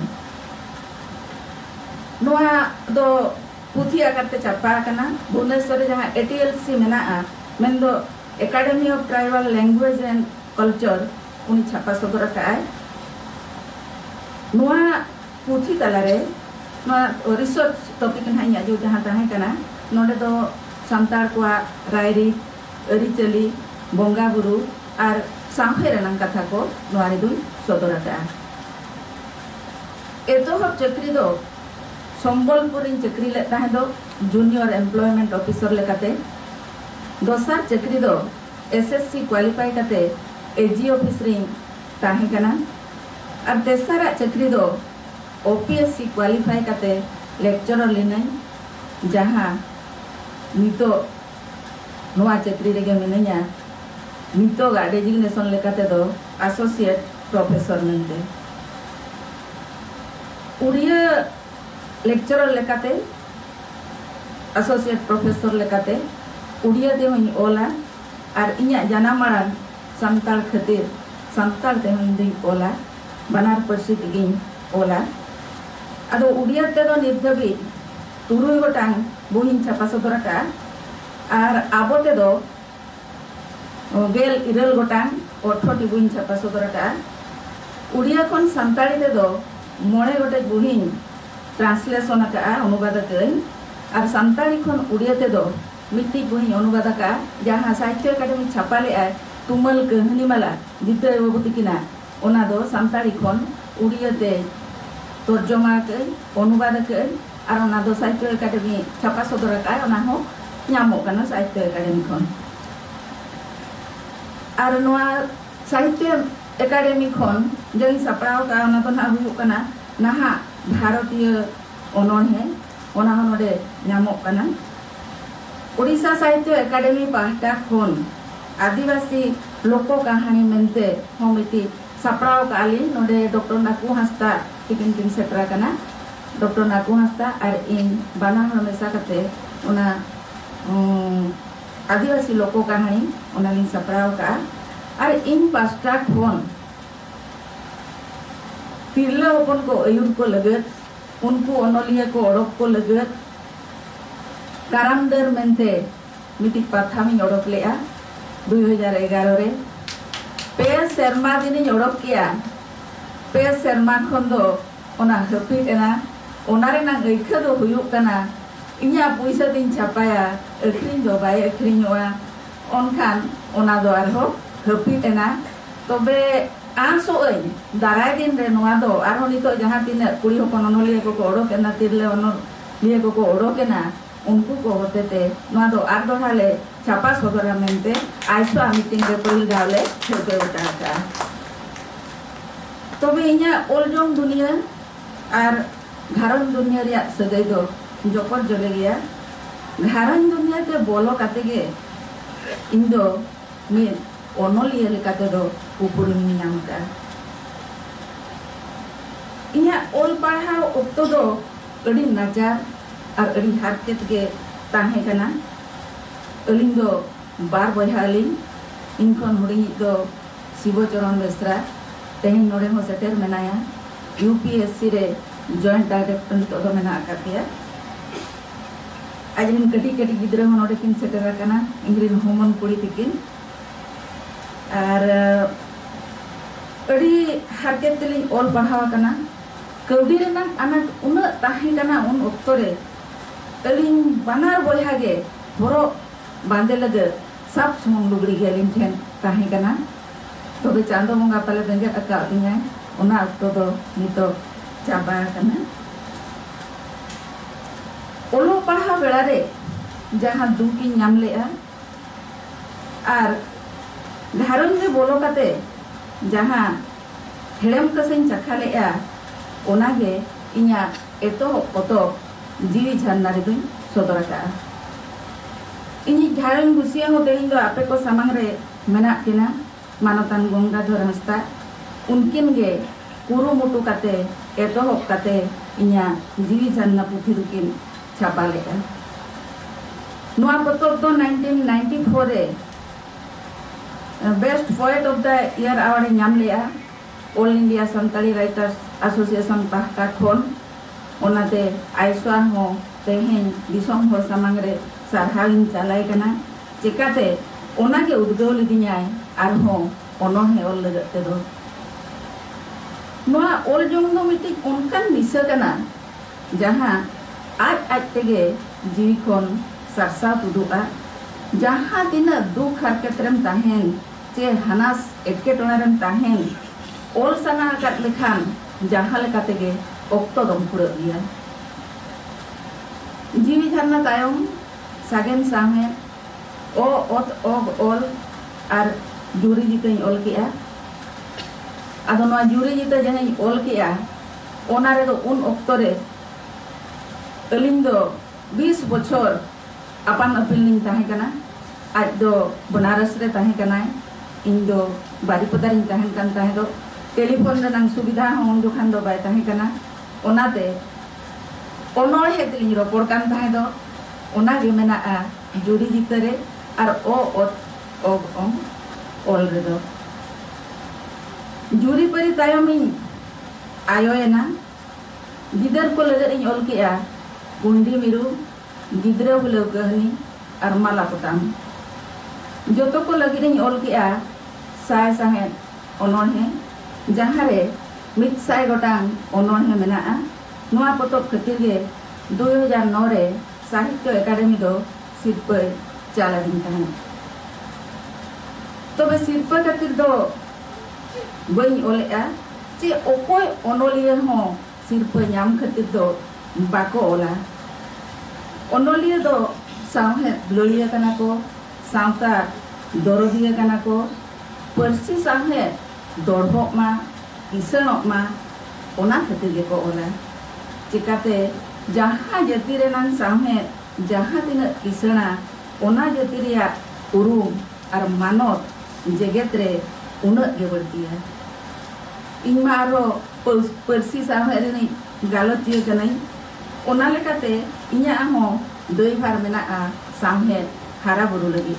Speaker 4: नोआ दो पुथी आकारते छापा कना भुवनेश्वर जहाँ ATLC मेना मेन दो academy of tribal language and culture उनी छापा सदर का नोआ पुथी तलारे नोआ रिसर्च टॉपिक ना जो जहाँ ताहे कना नोडे दो सांताल को रायरी अरिचली बोंगा बुरु और साहे रनंग कथा को नोआ रे दुई सदर का एतोहब चक्री दो संबलपुर चक्री ले ताहे दो जूनियर एम्प्लॉयमेंट ऑफिसर लेकाते दोसार चक्री दो SSC क्वालिफाई काते AG ऑफिस रे ताहे कना और तेसारा चक्री दो OPSC क्वालिफाई काते लेक्चरर लेने जहाँ नितो नोआ चक्री रे गे मिनया नितो गा डेजिग्नेशन लेकाते दो एसोसिएट प्रोफेसर मेंते उड़िया लेक्चरर लेकाते एसोसिएट प्रोफेसर लेकाते उड़िया दे हई ओला और इन्या जानामारा सांताल खातिर सांताल ते हई दई ओला बनार परसी तेगिन ओला आदो उड़िया ते दो निर्धबी तुरुई गोटांग बुहिन छापा सदर का और आबो ते दो गेल इरल गोटान 18 बुइन छापा सदर का उड़िया खन सान्ताली ते दो मोड़े गोटे बुइन ट्रांसलेशन का अनुवाद कई और सान्ताली खन उड़िया ते दो मिट्टी बुइन अनुवाद का जहां साहित्य अकादमी छापा ले आए तुमल कहानी माला जिते बाबूती किना ओना दो सान्ताली खन उड़िया ते तर्जमा कई अनुवाद कई और ओना दो साहित्य अकादमी छापा सदर का ओना हो ᱧᱟᱢᱚᱜ ᱠᱟᱱᱟ साहित्य अकादमी खन और नोआ साहित्य अकादमी खन जई सपड़ाव का ओना तो ना हुयुग कना नाहा भारतीय अनोहे ओना हो नोडे ᱧᱟᱢᱚᱜ कना उड़ीसा साहित्य अकादमी पाहटा खन आदिवासी लोक कहानी मेनते हो मिटी सपड़ाव काली नोडे डॉक्टर नाकू हंसदा तिकिन किन सेटरा कना डॉक्टर नाकू हंसदा और इन बाना हमेशा कते ओना आदिवासी लोक कहानी ओनालिन सपड़ाव का और इन पास्टा खन तिरला हपन को अयुर को लगत उनको अनोलिया को ओडक को लगत कारामदर मेनते मिटी पाथामी ओडक लेआ 2011 रे पे शर्मा दिन ओडक किया पे शर्मा खन दो ओना हपिट एना ओनारे ना गइखा दो हुयुग कना इन्या पैसा दिन छापाया अखरिन दो बाय अखरिनोआ ओनखान ओना दो आरो हपिट एना तबे आसो ओय दाराय दिन रे नोआ दो आरो नितो जहां तिना कुड़ी हपन अनोलिया को ओडक एना तिरले अनोलिया को ओडक एना उनको को होतेते नोआ दो आर दोहाले छापा सदरा मेनते आइसो मीटिंग रे पहिल गावले ठेके उठाका तबे इन्या ओलजोंग दुनिया और घारन दुनिया रे सगै दो जोपर जले गया घारन दुनिया ते बोलो काते गे इंदो मी ओनोलिया लेकाते दो उपुरुम नाम का इन्या ओल पढ़ाव ओक्तो दो अड़ी नाजार और अड़ी हारकेत गे ताहे कना अलिंग दो बार बहालिंग इनखन हुडी दो शिवचरण बेसरा तेहिन नोडे हो सेटर मेनाया यूपीएससी रे जॉइंट डायरेक्टर तो दो मेना आकातिया आज इन कटी कटी गिद्रा हो नोडे किन सेटर कना इंग्रिन होमन कुड़ी तिकिन और अड़ी हारकेत तेलिंग ओल पढ़ाव कना कौडी रेना आना उन ताहे कना उन ओक्तो रे अलिंग बानार बहा गे हरो बांधे लगे सब सुमंग लुगड़ी गे अलिंग ठेन ताहे कना तबे चांदो मंगा पाले बेंगे अका दिया ओना ओक्तो दो नितो चाबा कना ओलो पढ़ा बेड़ा रे जहां दुकी नाम लेआ और घारन रे बोलो काते जहां हेड़म कसें चखा लेआ ओना गे इन्या एतो ओतो जीवी झरना रे दुई सदर का इनी घारन गुसिया हो देहिं दो आपे को सामंग रे मेना किना मानतान गंगाधर हंसदा उनकिन गे कुरुमुटु काते एतो होक काते इन्या जीवी झरना पुथि दुकिन छापा लेगा नोआ पतोब तो 1994 रे best poet of the year award नाम लिया all India Santali writers association पाहटा खन ओनाते आइसवा हो तेहेन दिसम हो सामंग रे सारहाविन चालाय कना चिकाते ओना के उद्गव लिदिन्याय आर हो ओनोहे ऑल लगते दो नोआ ऑल जोंग दो मिटी उनकान दिशा कना जहां आज आज तेगे जीवी खन सरसा तुदुआ जहां तिना दुख हरकतरम ताहेन चे हनास एटकेटोनारम ताहेन ओल सना काट लेखान जहां लेका तेगे ओक्तो दम पुरा दिया जीवी झरना तायम सागेन साहे ओ ओत ओग ओल और जुरी जिते ओल किया आदो नोआ जुरी जिते जहां ओल किया ओना रे दो उन ओक्तो रे अलिंग दो 20 बछर अपन अपिलिंग ताहे कना आज दो बनारस रे ताहे कना इन दो बारीपदा रे ताहे कन ताहे दो टेलीफोन रे नंग सुविधा हो उन दुखान दो बाय ताहे कना ओनाते ओनोल हेतलिंग रोपड़ कान ताहे दो ओना गे मेना आ जुड़ी जितरे और ओ ओग ओम ओल रे दो जुरी परी तायमिन आयोएना गिदर को लगत इन ओल किया गुंडी मिरु गिद्रा बुलाव कहानी और माला पताम जोतो को लगी ऑल किया साय साहेब ओनोहे जहाँ रे मित साय गोटांग ओनोहे मेना नोआ पोतोब खातिर गे 2009 रे साहित्य एकाडेमी दो सिरपा चाला दिन तहन तबे सिरपा खातिर दो बई ओलेआ चे ओकोय ओनोलिया हो सिरपा नाम खातिर दो बाको ओला ओनोलिया दो साहे लड़िया कना को सावता दरदिया कना को परसी साहे दड़बक मा किसनक मा ओना खातिर गे को ओला चिकाते जहाँ जाति रेनान साहे जहाँ तिना किसना ओना जाति रिया उरुम और मानत जगत रे उनक गे बढ़तिया इनमा आरो परसी साहे रेनी गालतिया कनाई ओना लेकाते इन्या हो दयभार मेना साहे हारा बुरु लगी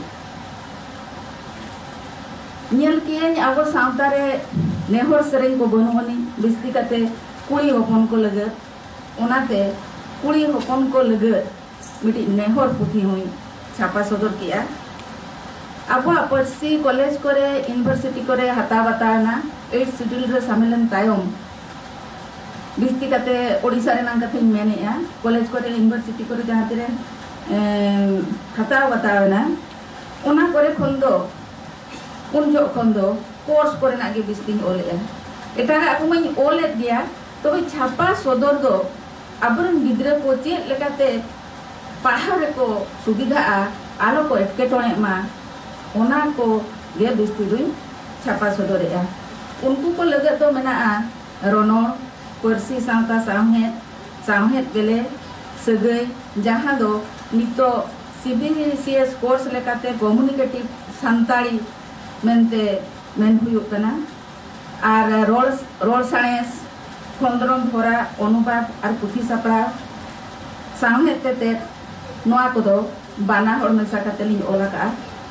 Speaker 4: नेल किया अब सावता रे नेहर सेरें को बनुनी बिस्ती काते कुड़ी हपन को लगे ओनाते कुड़ी हपन को लगे मिटी नेहर पुथी हुई छापा सदर किया अब परसी कॉलेज करे यूनिवर्सिटी करे हता बताना 8 शेड्यूल रे शामिलन तायम बिस्ती काते ओडिसा रे नां कथे मेनेया कॉलेज करे यूनिवर्सिटी करे जहां तेरे हता बताना ओना करे खंदो उन जो खंदो कोर्स करे ना गे बिस्ती ओलेया एटा aku main ओलेत गया तो छापा सदर दो अबरन गिद्रा को चेत लेकाते पढ़ाव रे को सुविधा आलो को एटकेटोणे मा ओना को गे बिस्ती दुई छापा सदरेया उनको को लगे तो मेना रोनो परसी सावता सावहेत गेले सगै जहां दो नितो सीबीसीएस कोर्स लेकाते कम्युनिकेटिव संताली मेनते मेन हुयुक कना आर रोल साणेस खंदरम धोरा अनुवाद और पुथी सापड़ा सावहेत ते नोआ को दो बाना हर मेसा काते लिन ओला का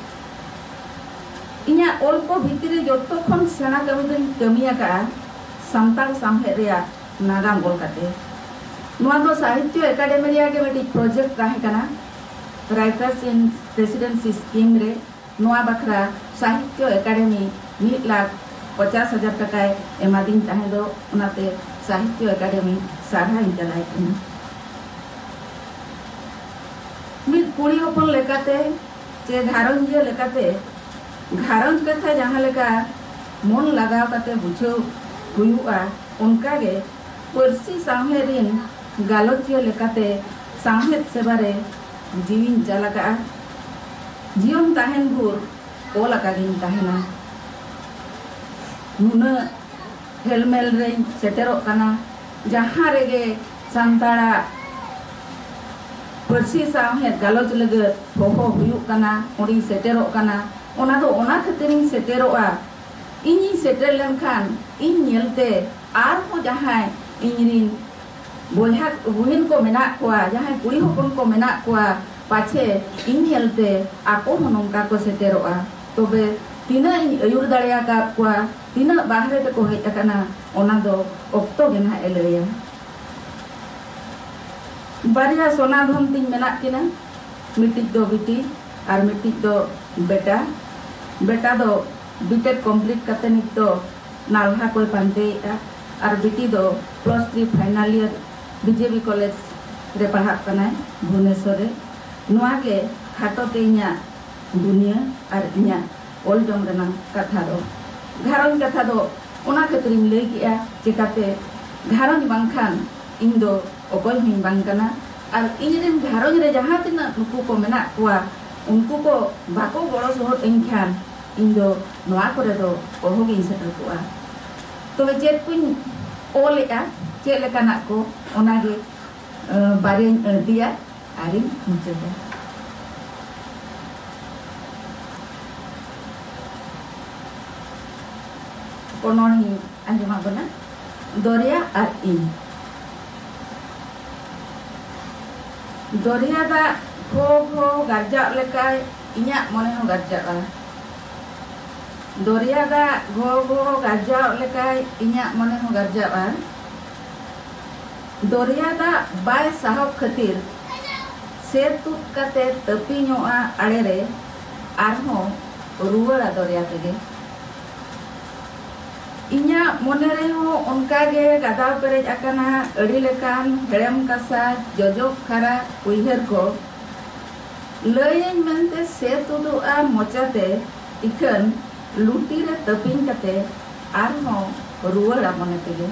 Speaker 4: इन्या ओल को भितरी जतो खन सेना कमिया का संताल सामहेत रेया नागाम ओल काते नोआ दो साहित्य एकाडेमी रिया के बेटी प्रोजेक्ट रहे कना राइटर्स इन रेसिडेंसी स्कीम रे नोआ बखरा साहित्य एकाडेमी 1,50,000 टका एमादिन ताहे दो उनाते साहित्य एकाडेमी साढ़ा इन चलाए कना मित कुड़ी हपन लेकाते चे घारंजिया लेकाते घारंज कथा जहाँ लेका मन लगाव काते बुझो हुयुआ उनका गे परसी सावहेरिन गालोचिया लेकाते सावहेत सेबारे जीविन चलाका जीवन ताहेन भूर ओला कागिन ताहेना नुना हेलमेल रे सेटेरो कना जहाँ रेगे संताड़ा परसी सावहेत गालोच लगे होहो हुयुक कना ओडी सेटेरो कना ओना दो ओना खातिरिन सेटेरोआ इनी सेटेर लेनखान इन नेलते आर हो जहाँ इनरिन बोझा बुहिन को मेना कोआ जहाँ कुड़ी हपन को मेना कोआ पाछे इन नेलते आको नोंका को सेटेरोआ तबे तीना अयुर दाड़िया का कोआ तीना बाहरे ते को हेज अकना ओना दो ऑक्तो गे ना एलैया बारिया सोना धन तीन मेना किना मिटिक दो बिटी और मिटिक दो बेटा दो बीटेक कंप्लीट करते नित दो नालहा कोई पांते और बिटी दो +3 फाइनल ईयर बीजेपी कॉलेज रे पढ़ा कना भुवनेश्वर रे नोआ के खाटोते इन्या दुनिया और इन्या ओल जम रेना कथा दो घारंज कथा दो ओना खातिर लई किया चिकाते घारंज बांखान इन दो ओकोय हुई बांग कना और इनरेन घारंज रे जहाँ तिना नुकु को मेना कुआ उनको को बाको गड़ो सहर इन खान इन दो नोआ करे दो ओहोगे सेटल कुआ तो चेत कुन ओलेआ चेत लेकाना को ओनागे बारे दिया आरी मुचदा कोनोनी अंजमा बना दरिया और इन दरिया दा घो गार्जा लेका इन्या मने हो गार्जा दरिया दा घो गार्जा लेका इन्या मने हो गार्जा दरिया दा बाय साहब खातिर से तुत काते तपी नोआ आड़े रे आरहो ruwara dorya tege inya mone reho onka ge gadaw perej akana adi lekan herem kasa jojok khara uiher ko layin mente se tudu a mochate ikan luti re tapin kate arho ruwara mone tege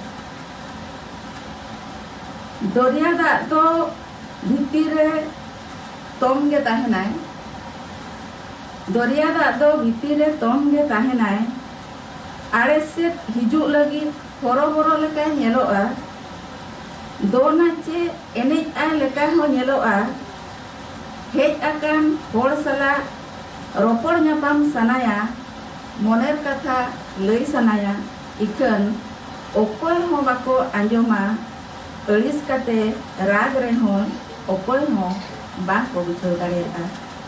Speaker 4: dorya da to bhitir re tom ge tahenai dorya da do bhitir re tom ge tahenai आड़े से हिजुग लगी हरो हरो लेका नेलोआ दोना चे एने आ लेका हो नेलोआ हेज आकान होड़ सला रोपड़ ᱧᱟᱯᱟᱢ सनाया मोनेर कथा लई सनाया इकन ओकोय हो बाको आंजोमा अड़िस कते राग रेहो ओकोय हो बाको बुझाव दाड़ेया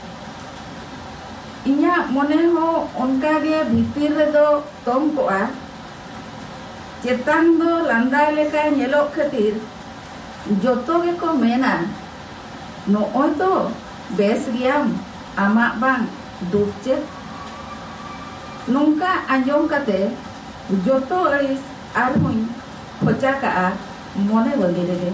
Speaker 4: इnya mone ho onka ge bhitir re do tom koa chetan do landa leka nyelok khatir joto ge ko mena noy to bes giam amak bang duk chet nongka anjom kate joto aris arhuin khocha ka mone boli rege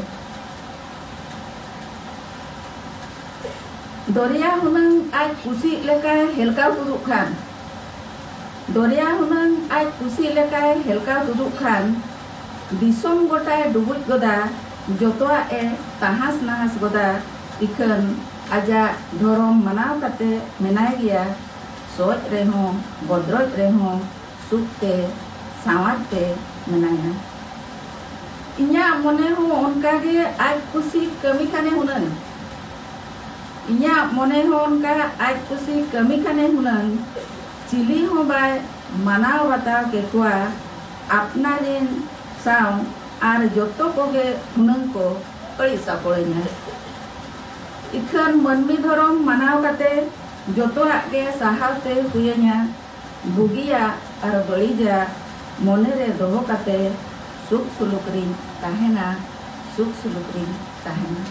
Speaker 4: dorya hunang aj kusi leka helka tuduk khan dorya hunang aj kusi leka helka tuduk khan disom gota dubuj goda jotoa e tahas nahas goda ikan aja dhorom manaw kate menay gya soj reho bodroj reho sukte sawat te menaya inya mone ho onka ge aj kusi kami khane hunang इnya मने हो उनका आज कुसी कमी खाने हुनन chilli हो bye मनाव बताव के कुआ अपना दिन साव आर जोतो को गे हुनन को कड़ी सापोड़ेना इखन मनमी धरम मनाव कते जोतो आगे साहावते हुयेना बुगिया आर बड़ीजा मने रे दोहो कते सुख सुलुकरी ताहेना सुख सुलुकरी ताहेना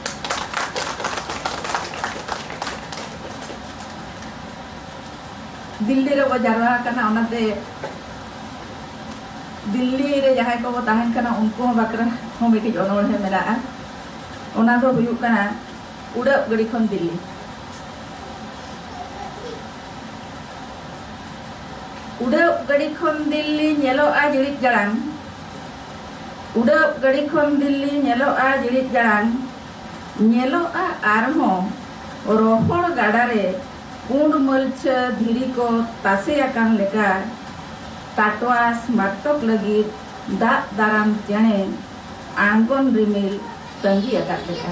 Speaker 4: दिल्ली रे बजारवा कना ओनाते दिल्ली रे जहां को ताहन कना उनको बकरा हो मिटी ओनोर हे मेरा ओना दो हुयु कना उड़ब गड़ी खन दिल्ली उड़ब गड़ी खन दिल्ली नेलो आ जड़िक जड़ान उड़ब गड़ी खन दिल्ली नेलो आ जड़िक जड़ान नेलो आ आरहो रोहड़ गाडा रे उंड मल्च धीरी को तासे आकान लेका टाटवास माटक लगी दा दाराम चेणे आंगन रिमिल तंगी आकात लेका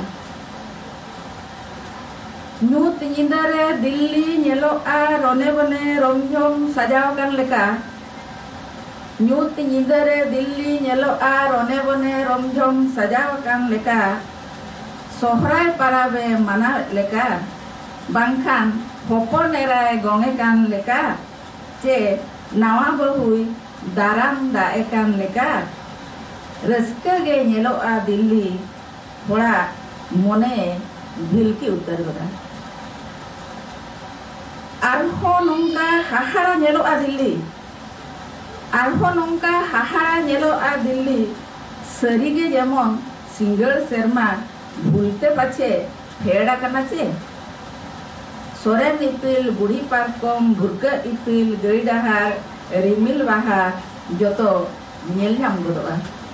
Speaker 4: ᱧᱩᱛ ᱧᱤᱫᱟᱹ रे दिल्ली ᱧᱮᱞᱚᱜᱼᱟ ᱨᱚᱱᱮ ᱵᱚᱱᱮ ᱨᱚᱢझᱚᱢ ᱥᱟᱡᱟᱣ ᱟᱠᱟᱱ ᱞᱮᱠᱟ ᱧᱩᱛ ᱧᱤᱫᱟᱹ रे दिल्ली ᱧᱮᱞᱚᱜᱼᱟ ᱨᱚᱱᱮ ᱵᱚᱱᱮ ᱨᱚᱢझᱚᱢ ᱥᱟᱡᱟᱣ ᱟᱠᱟᱱ ᱞᱮᱠᱟ ᱥᱚᱦᱨᱟᱭ ᱯᱟᱨᱟᱵᱮ ᱢᱟᱱᱟᱣ ᱞᱮᱠᱟ ᱵᱟᱝᱠᱷᱟन hopon erai gonge kan leka ce nawa bahui daram da ekan leka raska ge nyelo a Dilli hola mone dhilki utar goda arho nongka hahara nyelo a Dilli arho nongka hahara nyelo a Dilli sari ge jemon single serma bhulte pache pheda kana ce Soren इपिल बुढ़ी पारकम भुरका इपिल गई डहार रिमिल बाहा जोतो नेलहाम गोदोआ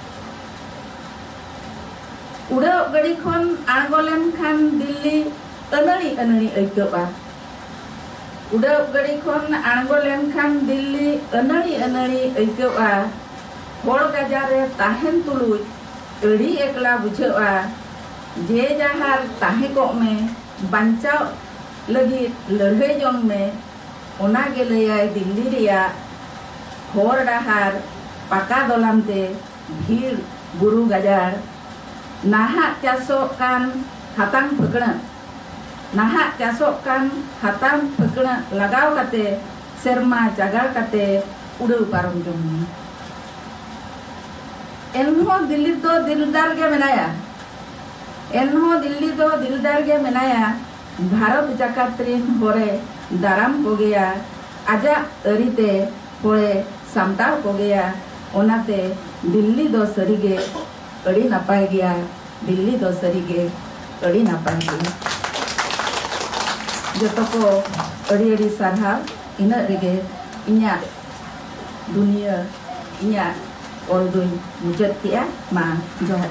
Speaker 4: उड़ा गड़ी खन आगोलेन खान दिल्ली अनड़ी अनड़ी अइकोबा उड़ा गड़ी खन आगोलेन खान दिल्ली अनड़ी अनड़ी अइकोबा होड़ गाजारे ताहेन तुलुज अड़ी एकला बुझोआ जे जहार ताहे को में बंचाव लगी लड़े जोंग में ओना के लयाय दिल्ली रिया होर डाहार पाका दोलामते भीड़ बुरु गजार नाहा चासो कान हातांग फकड़ा नाहा चासो कान हातांग फकड़ा लगाव कते सेरमा जागा कते उड़े पारम जोंग एनहो दिल्ली तो दिलदार के मेनाया एनहो दिल्ली तो दिलदार के मेनाया भारत जाकात रिन होरे दाराम को गया आजा अरीते होळे सामटाळ को गया ओनाते दिल्ली दो सरीगे अड़ी नापाय गया दिल्ली दो सरीगे अड़ी नापाय गया जतो को अड़ी अड़ी सारहाव इन रेगे इन्या दुनिया इन्या और दुई मुजत किया मा जोहर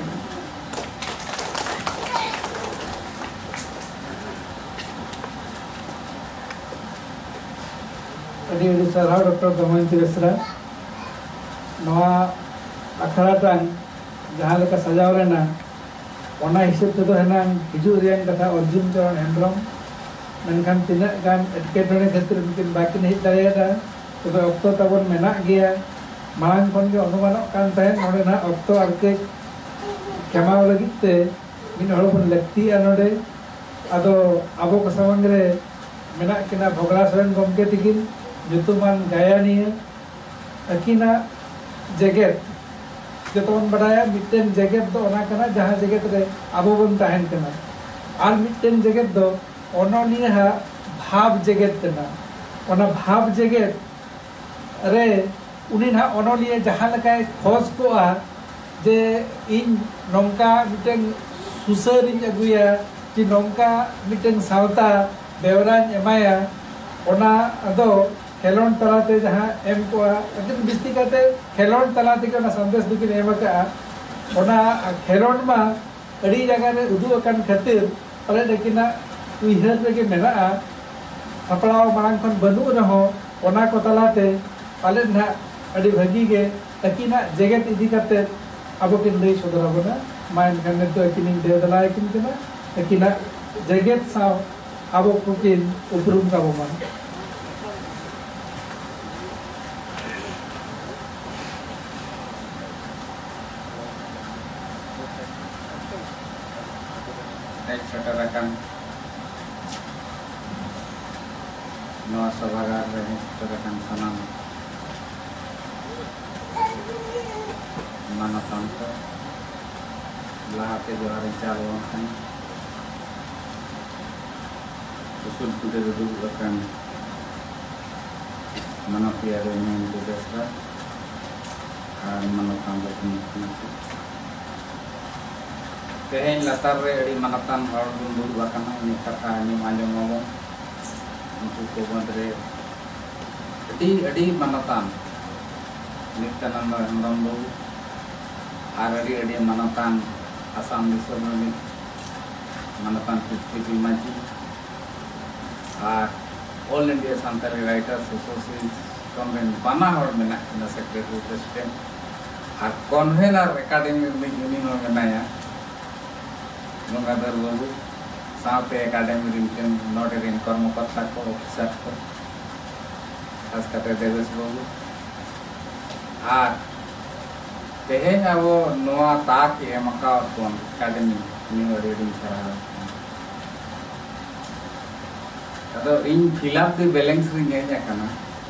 Speaker 3: अड़ी अड़ी सारहाव डॉक्टर दमयंती बेसरा नवा अखड़ा टांग जहाँ लेका सजाव लेना ओना हिसाब तेदो हेना हिजू रियान कथा अर्जुन चरण हेम्ब्रम मेनखान तिनाग गान एटकेटोणे खातिर उनकिन बाकिन हेज दाड़ेयादा तबे अक्तो ताबन मेना गया मांग खन के अनुमानक कान तहेन नोडे ना अक्तो आरके केमाव लगित ते मिन हड़ बन लक्ति आ नोडे आदो आबो को सामंग रे मेना किना भोगला Soren गमके तिकिन nyutuman gaya niya akina jaget जतवन बड़ाया मिट्टेन जगत दो ओना कना जहाँ जगत रे आबो बन ताहेन कना आर मिट्टेन जगत दो ओनोनिया हा भाव जगत कना ओना भाव जगत रे उनिन हा ओनोनिया जहाँ लकाय खोज को आ जे इन नोंका मिट्टेन सुसरिन अगुया कि नोंका मिट्टेन सावता बेवरान एमाया ओना अदो खेलोन तलाते जहाँ एम को अगर बिस्ती करते खेलोन तलाते के ना संदेश दुकिन एम का ओना खेलोन मा अड़ी जगह रे उदु अकन खातिर पले देखिना उइहर रे के मेना सपड़ाव मांग खन बनु रहो ओना को तलाते पले ना अड़ी भगी के तकिना जगत इदी करते अब किन लई सदर बना माइन खन तो किन दे दलाय किन केना तकिना जगत साव अब को किन उपरुम का Boman
Speaker 5: setarakan noa sabagar rene setarakan sanam mana tanto lahate johar calon kan usul kuda duduk akan mana piara main desra mana tanto nanti Tehen latar re adi manatan hor bundur bakana ini kata ini manjang ngomong untuk komantre adi manatan Nityananda Hembromlu adi manatan Asam Disomani manatan Putri Maji All India Santali Writers Association Convent bana hor menak na Secretary President Convener Akademi ini mengenai Mengadar lalu sampai akademi rinken noterin कर्मकर्ता को officer को खास करके देवेश बाबू तेहे वो नोआ ताक है मका कौन akademi न्यू रीडिंग करा तो इन फिलअप दी बैलेंस रिंग है करना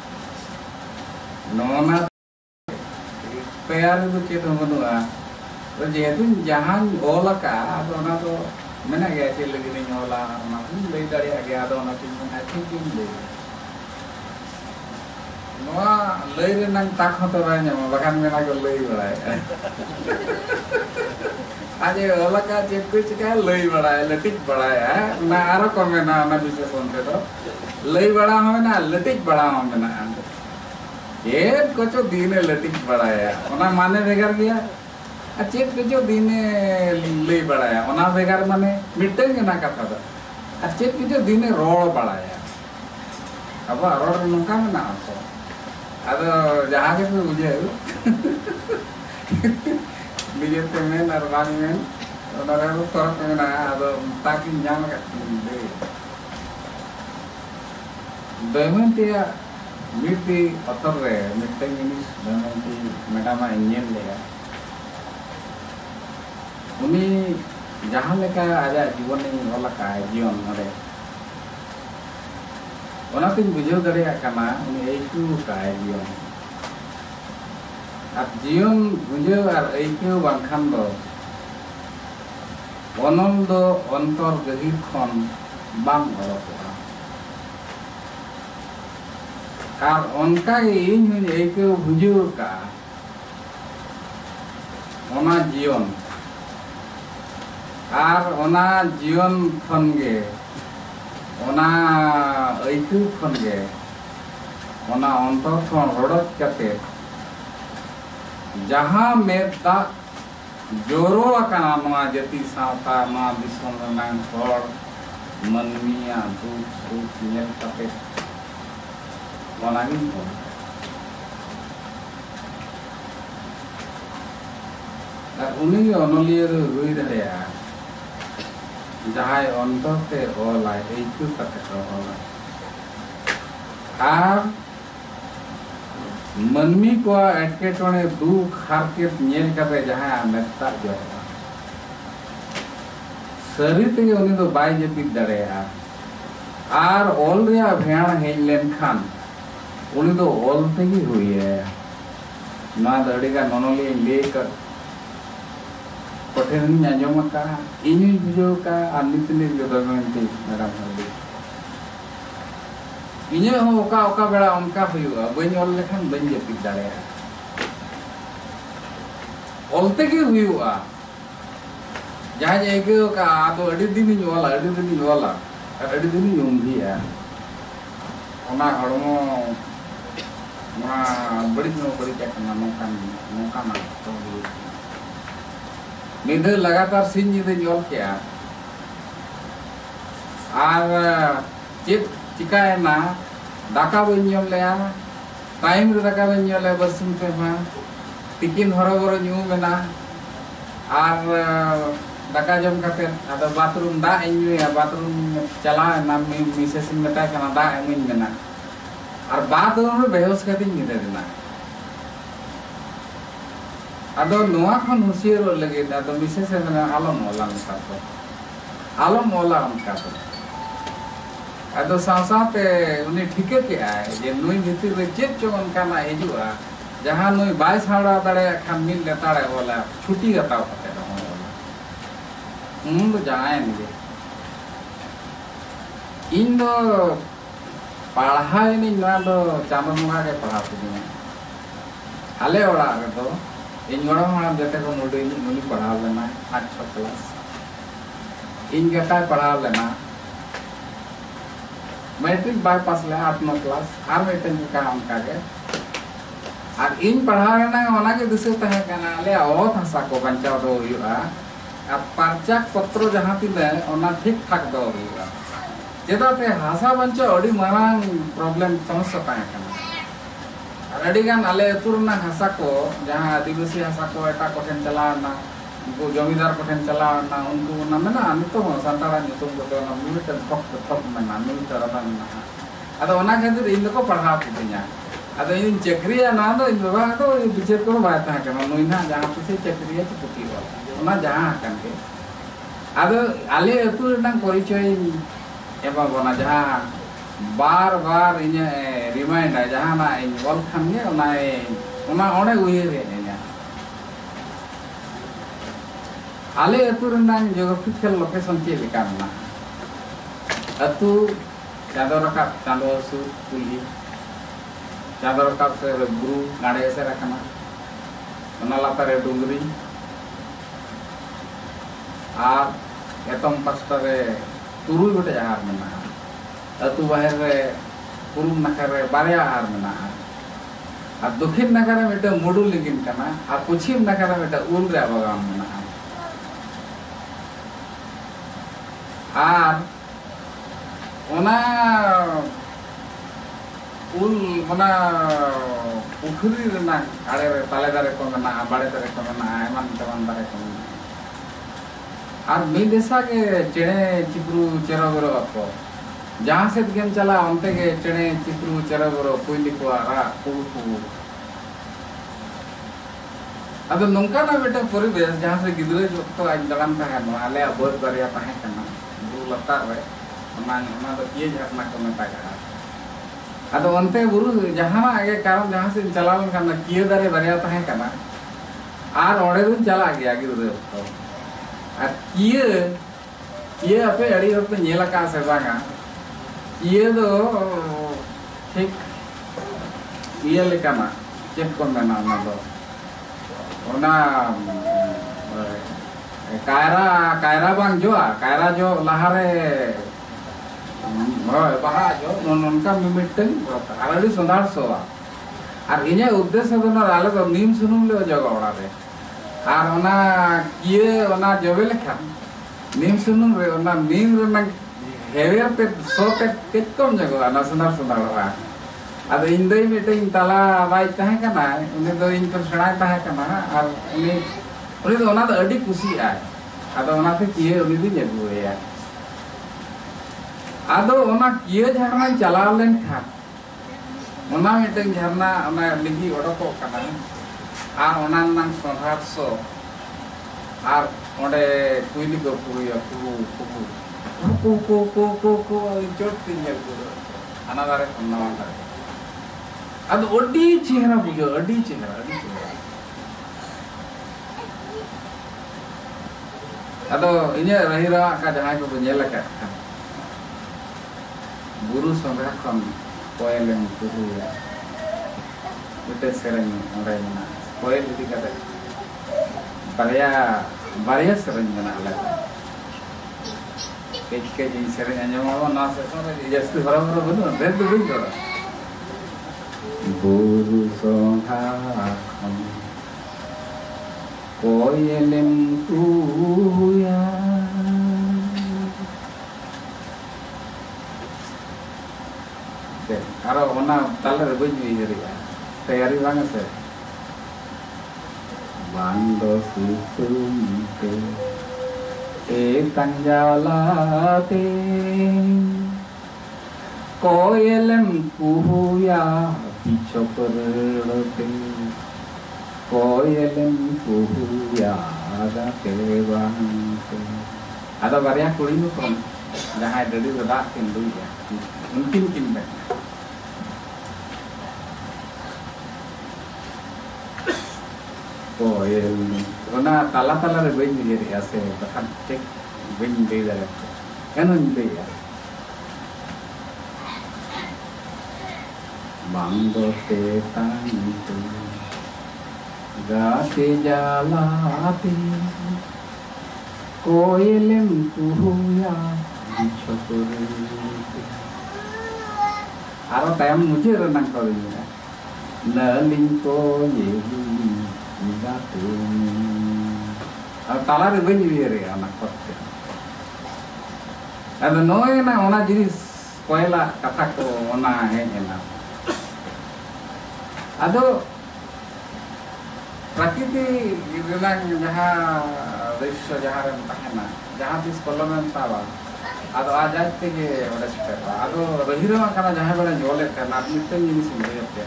Speaker 5: नोना पेयर को चेत मनुआ तो जेतु जहां ओला का तो ना तो मैंने गया चल लगी नहीं ओला ना ले दाड़े गया तो ना तीन आई थिंक इन ले नोआ ले रे नंग ताक तो राय ᱧᱟᱢᱟ बखान में ना को ले बड़ाय आज ओला का जे कुछ का ले बड़ाय लटिक बड़ाय ना आरो को में ना विशेष होते तो ले बड़ा हो ना लटिक बड़ा हो में ना ये कुछ दिन लटिक बड़ाय ओना माने बेगर गया चेत जो दिन ले बड़ाया ओना बेगार माने मिटन ना कथा दा चेत जो दिन रोड बड़ाया अब रोड नौका में ना तो अदो जहां के बुझे निजेते में नरवानी में ओना रे फरक में ना अदो ताकि ᱧᱟᱢ का दे दमंतिया मिटी अतर रे मिटन जिनिस दमंती मैडम इंजन लेगा उनी जहाँ लेका आजा जीवन में होला का जीवन नरे ओनातिन बुझाव दड़िया कना उनी एइकु का जीवन अब जीवन बुझाव और एइकु बांखान दो ओनल दो अंतर गहिर खन बांग ओरकोआ और उनका इन एक बुझाव का ओना जीवन और ओना जीवन खनगे ओना ऐकु खनगे ओना अंतर खन रड़क कते जहां में दा जोरो अकाना नवा जति सावता नवा दिसोम रनांग हर मनमिया दुख सुख नेल कते ओनागिन हो उनी अनलियर हुई दरेया जहां अंतर ते होला ऐकु कते होला और मनमी को एटकेटोने दुख हारकेत नेल कते जहां मेता जो सरी तेगे उनी तो बाय जपित दरेया और ऑल रिया भेण हेज लेन खान उनी तो ऑल तेगी हुई है ना दड़ीगा ननोली लेक कठिन आंजम का इन बुझाव का और नितने दमयंती मैडम हल्दी इन्हें हो ओका बेड़ा उनका हुआ बनी ऑल लेखन बन जपित दाड़ेया ऑलते की हुआ जहाँ जाएगे का तो अड़ी दिन वाला अड़ी दिन यूंगी है ओना हड़मो ना बड़ी क्या करना मौका ना तो निधर लगातार सिंह निधर जोल क्या और चित चिका है ना दाका बन्यों ले आ टाइम रे दाका बन्यों ले बरसिंग पे मां तिकिन हरो बरो न्यू में ना और दाका जम करते अदो बाथरूम दा इन्यू या बाथरूम चला ना मिसेस में ता करना दा इन्यू में ना और बाथरूम में बेहोश करती निधर ना अदो नोआ खन हुसियर लगे अदो मिसेस में आलम ओला उनका तो अदो सावसाते उन्हें ठीक के आए जे नुई भीतर रे चेक चो उनका ना हिजुआ जहां नुई बाय सावड़ा दाड़े खान मिल लेताड़े होला छुट्टी गताव कते रहो तो जाए निगे इन दो पढ़ाई नि ना दो चांदो मुंगा के पढ़ा तुनी आले ओड़ा रे तो इन गोड़ा मां जते को मुडे नुनी पढ़ा लेना 8 क्लास इन गता पढ़ा लेना मैट्रिक बाय पास ले 8-9 क्लास और मेटन का उनका के और इन पढ़ा लेना ओना के दिसे तहे कना ले ओत हसा को बंचाव दो हुआ और परचा पत्र जहां तिले ओना ठीक ठाक दो हुआ जेदा ते हासा बंचा अडी मारांग प्रॉब्लम समस्या तहे कना और अडी गान आले तुरना हासा को जहां आदिवासी हासा को एटा कोठेन चलाना उनको जमींदार कोठेन चलाना उनको ना मेना नितो संतारा नितो को ना मिलिटर ठप मेना मिलिटर ना अदो ओना खातिर इन को पढ़ा कितिया अदो इन चक्रिया ना दो इन बाबा तो विचार को बात है कना नोइना जहां से चक्रिया चिपति हो ओना जहां कन के अदो आले अतु ना परिचय एबा बना जहां बार बार इन रिमाइंडर जहां ना इन ऑल खान ने ओना ओने उयर रे आले अतु रंदांग जियोग्राफिकल लोकेशन चे लेका ना अतु चादर रकाब चांदो सु कुली चादर रकाब से गुरु गाड़े से रखना ओना लातारे डुंगरी आ एतम पास्ता रे तुरुई गोटे आहार मेना अतु बाहर रे पुरुम नखर रे बारे आहार मेना आ दक्षिण नखर रे मेटे मुडु लिगिन कना आ पश्चिम नखर रे मेटे उल रे बागान मेना और ओना उल ओना पुखरी रेना आड़े रे ताले दारे को मेना बाड़े दारे को मेना एमान तमान दारे को मेना और मिदेशा के चेणे चिप्रू चेराबरो को जहां से गेम चला अंते के चेणे चिप्रू चेराबरो कोइली को आरा पुपु अदो नंका ना बेटा परिवेश जहां से गिदरे जो तो आज दलान का है आले बहुत बढ़िया ताहे कना लता रे ओना तो ये झरना को मेता का अदो अंते गुरु जहां आगे कारण जहां से चलावन कना किए दारे बढ़िया ताहे कना और ओडे दिन चला गया गिदरे तो और किए अपे अड़ी होते नेला का से बागा ये दो ठीक iya lekana cek ko mena ona do ona kaira bang jo kaira jo lahare baha jo nonka mimiteng arali sondar soa ar inya uddesya do na ale do nim sunum le jaga ona re ar ona kiye ona jobe lekha nim sunum re ona nim re na heavier te so te ketkom jaga ana sondar wa ado indai meeting tala bai tahe kana uni do in ko sena tahe kana ar uni do ona do adi kusi ai ado ona te kiye uni di jagu ya ado ona kiye jharna chalao len khan ona meeting jharna ona ligi odoko kana ar ona nang sondar so ar onde kuili go puya ku chot tinjal ku ana dare onna dare ಅದು ಒಡ್ಡಿ ಚೇಹರಾ ಬುಜೋ ಅಡ್ಡಿ ಚೇಹರಾ ಅದು ಇnya rahira ka jahan ko nyela ka guru songra kon koel yang guru ya ute sereng ore mana koel di kata barya sereng mana ala ke ji sereng anya mau na se so jastu hara benu den tu bin kora Guru Sohakam Koyelem Tuya Aro ona talar baju ini ya tayari banget sih Bando Sutumke Tanjalate Koyelem Tuya Pichoperlote Koyelem Puya Ada Kevante Ada banyak kulino kon Jahai dari redak kindu ya Mungkin kinbek Koyelem Karena tala-tala rebeng jadi ase Bahkan cek beng beda Kanon beda Banggo tetantu Gate jalati Koyelem tuhuya Dichopurite Aro tayam mujhe renang kali ya Naling koyeli Nigatumi Aro tala reben jiri anak kote Ada noe na ona jiris Koyela kata ko ona henya Ado prakriti renang jahan drisya jahan tahena jahan tis kolomen sawa ado ajat tege oda sipera ado rahira kana jahan bana jole kana mitten jinis muriyate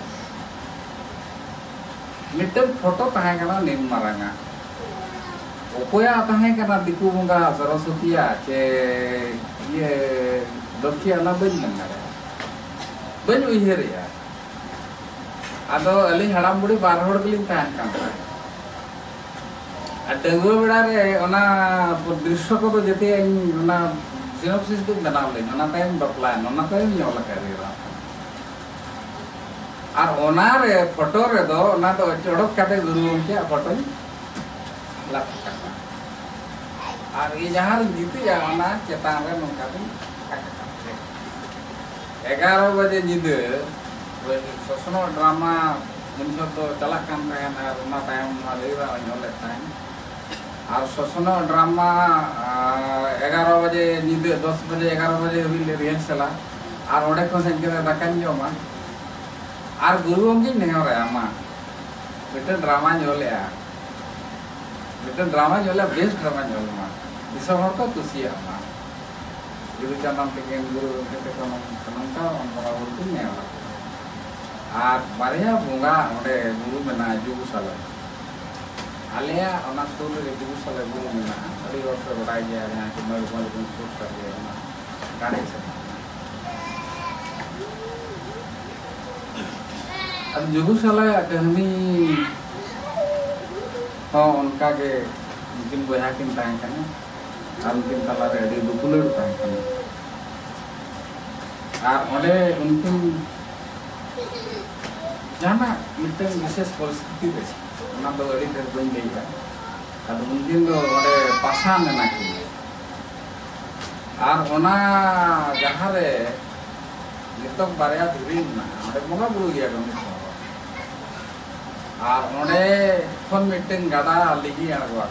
Speaker 5: mitten photo tahe kana nim maranga okoya tahe kana diku bunga saraswatiya ke ye dokya na ben nangare ben uhere ya Ado alih haram budi bar hor gelin tahan kan Adenggo beda re ona drisya ko to jete ona synopsis tu banaw le ona time baplan ona time nyola karira ar ona re photo re do ona to chodok kate guru ke photo lak kata ar i jahar jitu ya ona cetan re nongka tu 11 baje nyide Sosono drama muncul to calak kan tahan rumah tayang malira nyolek tahan. Ar sosono drama 11 baje nyide 10 baje 11 baje huil rehearsal ar ode ko senkere dakan joma. Ar guru ongi nehore ama. Bete drama nyole ya. Bete drama nyole best drama nyole ma. Bisa horto tusia ama. Guru janam pengen guru kete kono kanangka orang urut ne. Ar barya bunga onde guru mena jugu sala alea ona sulu re jugu sala guru mena adi rote badai ja na ke mer ko pun sur sa ge ona kane sa ab jugu sala Akademi ho onka ge mungkin boya kin tahan kana ar mungkin tala re adi dupulur tahan kana ar onde mungkin जाना मिट्टन विशेष परिस्थिति रे ना तो अड़ी ढेर बन गई है अब उनकिन तो बड़े पासान ना की आर ओना जहाँ रे नितक बारिया धीरे ना अरे मोगा बुरु गया कमी आर ओने फोन मिट्टन गाड़ा लिगी आगवा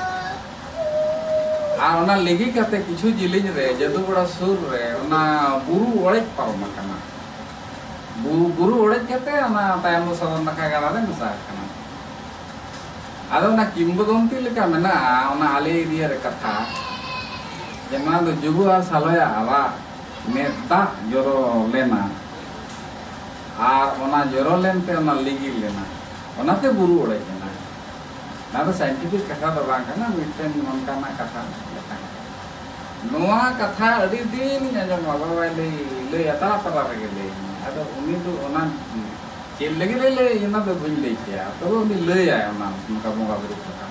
Speaker 5: आर ओना लिगी कहते किचु जिलिज रे जदू बड़ा सुर रे ओना बुरु ओड़े पारो मकाना बुरु ओड़े कहते ओना तायम दो सदन नका गाड़ा रे मिसा कना आदो ना किंबदंती लेका मेना ओना आले एरिया रे कथा जेना दो जुगु आर सालोया आवा नेता जोरो लेना आर ओना जोरो लेनते ओना लिगी लेना ओनाते बुरु ओड़े कना ना तो साइंटिफिक कथा दो बांग कना मिट्टन मनकाना कथा नोआ कथा अड़ी दिन आजम बाबा ले अता पता रे ले आदो उनी तो ओना चेल लगे ले इना तो बुझ ले किया तो उनी ले आया ओना उनका बोंगा बुरु कथा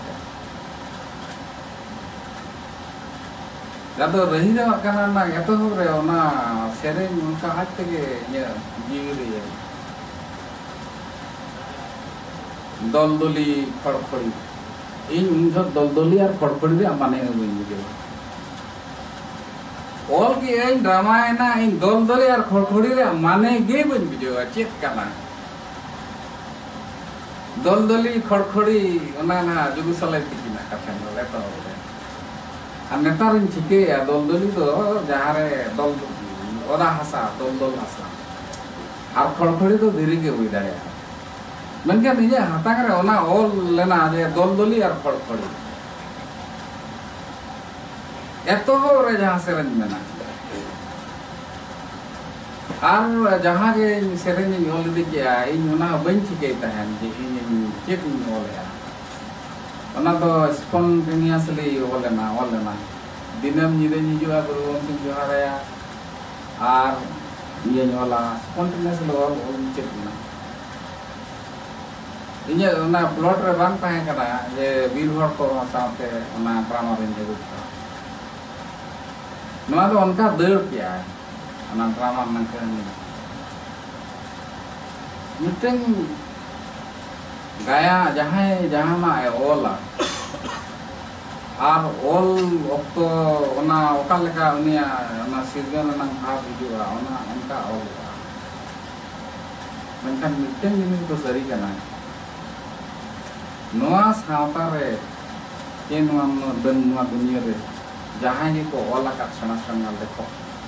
Speaker 5: जादो रही रे कना ना एतो हो रे ओना सेरे उनका हाथ के ये जीवी रे दलदली खड़खड़ी इन उनका दलदली और खड़खड़ी रे माने बुझ गए ऑल की इन ड्रामा है ना इन दलदली और खड़खड़ी रे माने गे बुझ बुझो चेक कना दलदली खड़खड़ी ओना ना जुगु सलाई तिकिना कथा न लेतो रे आ नेतार इन चिके या दलदली तो जहां रे दल ओदा हसा दलदल हसा और खड़खड़ी तो धीरे के हुई दाया मनके निजे हाथा करे ओना ऑल लेना जे दलदली और खड़खड़ी एतो हो रे जहां सेरेन मेना आर जहां के सेरेन इन ओल दि के इन ओना बन चिके तहन जे इन चेक इन ओलया ओना तो स्पॉन्टेनियसली ओलना दिनम निदे निजुआ गुरु सिंह जोहारया आर ये ओला स्पॉन्टेनियसली ओल चेक ना इने ओना प्लॉट रे बांग ताहे कना जे वीर हर को साथे ओना ड्रामा रे जे नवा तो उनका दर किया है ओना ड्रामा मन के मिटिंग गाया जहां मा ओला आर ओल ओक्तो ओना ओका लेका उनिया ओना सिरगन ना भाव हिजुआ ओना उनका ओल मनkan मिटिंग जिनिस तो सरी कना नोआ सावता रे के नोआ दुनिया रे जहां ये को ओला का सना देखो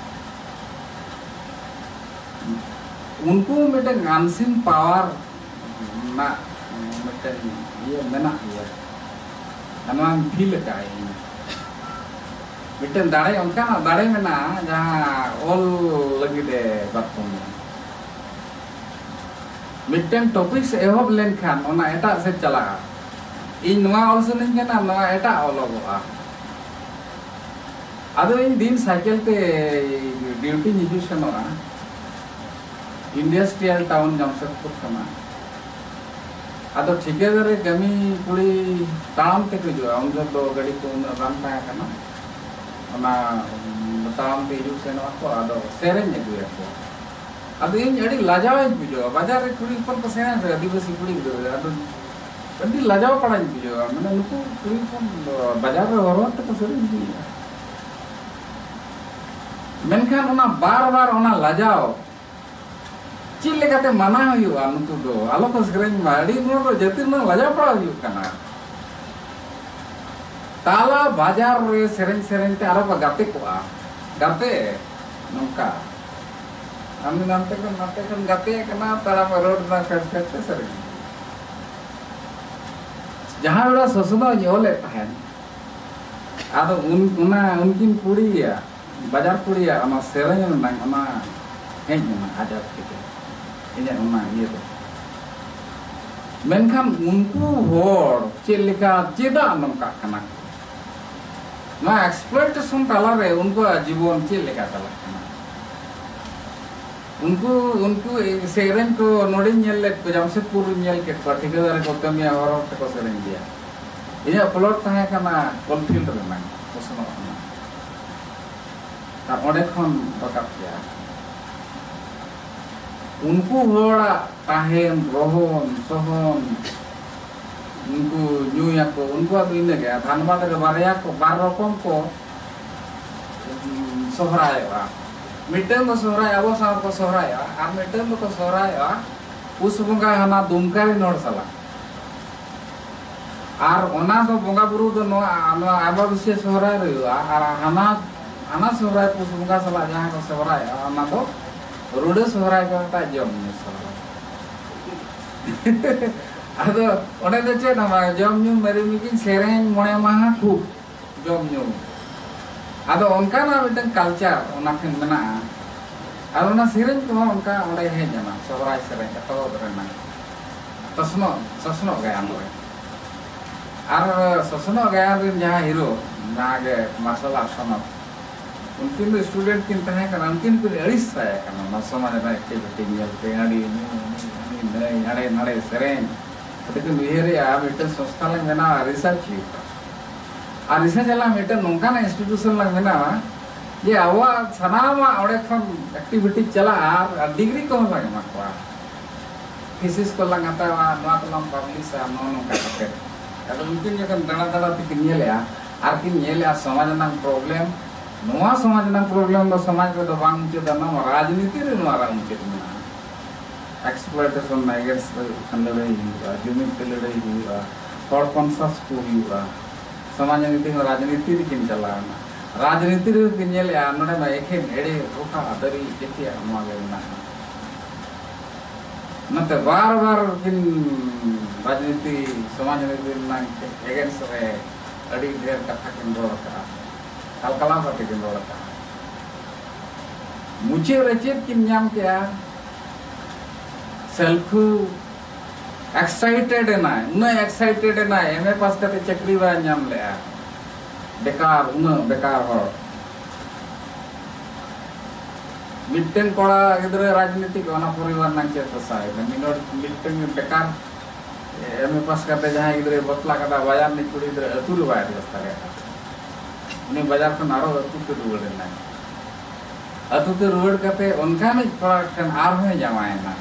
Speaker 5: उनको मिटे अनसिन पावर ना मिटे ये मेना ये अनवान फील का है मिटे दाड़े उनका ना दाड़े में ना जहां ओल लगी दे बातों में मिटे टॉपिक से एहोब लेन खान ओना एटा से चला इन नोआ ऑल्सो नहीं के ना नोआ एटा ओलोगोआ आदो इन दिन साइकिल पे ड्यूटी निजुशन होना इंडस्ट्रियल टाउन जमशेदपुर कना आदो ठिकेदार रे कमी कुड़ी ताम ते जो उन दो गाड़ी को रान पाया कना ओना ताम ते हिजु सेनो को आदो सेरेन ने दुया को आदो इन अड़ी लाजाव बुझो बाजार रे कुड़ी पर पसेना रे आदिवासी कुड़ी दो आदो अड़ी लाजाव पड़ा बुझो माने नुकु कुड़ी कोन बाजार रे हरो ते पसेन दिया मेनखान ओना बार ओना लाजाव चिल लेकाते माना हुआ नुकु दो आलो को सरेन माड़ी नो जति न लाजाव पड़ा हुआ कना ताला बाजार रे सेरेन ते आरो गाते कोआ गाते नंका आमी नामते कन गाते कना तारा रोड ना फेट ते सरेन जहां बड़ा ससुना योले तहन आदो उनकिन कुड़िया बाजार कुड़िया ओना सेरेन ना ओना हेज ना आजाद के इने ओना ये तो मेनखान उनको होड़ चेलिका चेदा नंका कना ना एक्सप्लॉइटेशन ताला रे उनको जीवन चेलिका ताला कना उनको सेरेन को नोडी नेल ले जमशेदपुर नेल के ठिकेदार को कमिया और को सेरेन दिया इने प्लॉट ताहे कना कॉलफील्ड रे ना ओसनो ना ता ओडे खन बकाप किया उनको होड़ा ताहेन रोहन सोहन उनको न्यूया को उनको अब इन गया धनबाद के बारया को 12 रकम को सोहराया मिटन तो सोहराया वो सार को सोहराया और मिटन तो सोहराया उस बंगा हना दुमकारी नोर सला और ओना तो बंगा बुरु तो नो आबा विशेष सोहराय रहुआ और हना सोहराय उस बंगा सला जहां को सोहराया ओना तो रुडे सोहराय को ता जम सोहराय अदो ओने तो चेत हम जम न्यू मेरी मिकिन सेरेन मोणे माहा खूब जम न्यू अदो उनका ना मिटन कल्चर ओना खन मेना और ओना सेरेन को उनका ओडे हे जना सोहराय सेरेन तो रेना ससनो गया मोरे और ससनो गया रिन जहां हीरो नागे मार्शल आर्ट सनो उनकिन स्टूडेंट किन तहे कना उनकिन को अड़िस है कना समाज में एक्टिविटी मिलते अड़ी नहीं नड़े नड़े सेरेन लेकिन बिहेरे आ मिटन संस्था लंग मेना रिसर्च आ रिसर्च ला मिटन नोंका ना इंस्टीट्यूशन लंग मेना ये आवा सनामा ओडे खन एक्टिविटी चला और डिग्री को लंग माकवा थीसिस को लंग आता नोआ को लंग पब्लिश आ नो का के अदो उनकिन जकन दना दना तिक नेलेया आर किन नेलेया समाज ना प्रॉब्लम नोआ समाज ना प्रॉब्लम दो समाज को तो बांग के दना राजनीति रे नोआ रा उनके ना एक्सप्लॉइटेशन नाइगेट्स खंडरे जुमिन पेलरे हुआ थॉट कॉन्सस को हुआ समाज नीति में राजनीति रे किन चलाना राजनीति रे किन नेले नोडे में एखेन एडे रोका अदरी एके नोआ गे ना नते बार किन राजनीति समाज नीति ना एगेंस्ट रे अड़ी ढेर कथा किन रोका कलकला पटे किन रोका मुझे रचेत किन नाम क्या सेल्फ एक्साइटेड है ना उन्हें एक्साइटेड है ना एमए पास करते चक्री बा नाम ले बेकार उन्हें बेकार हो मिट्टन कोड़ा इधर राजनीति को ना परिवार ना चेत साय मिनोर मिट्टन बेकार एमए पास करते जहां इधर बतला कदा बाजार नि कुड़ी इधर अतुर बाय व्यवस्था है उन्हें बाजार को नारो अतुर के रुवड़ ना अतुर के रुवड़ करते उनका नहीं कोड़ा कन आर में जमाए ना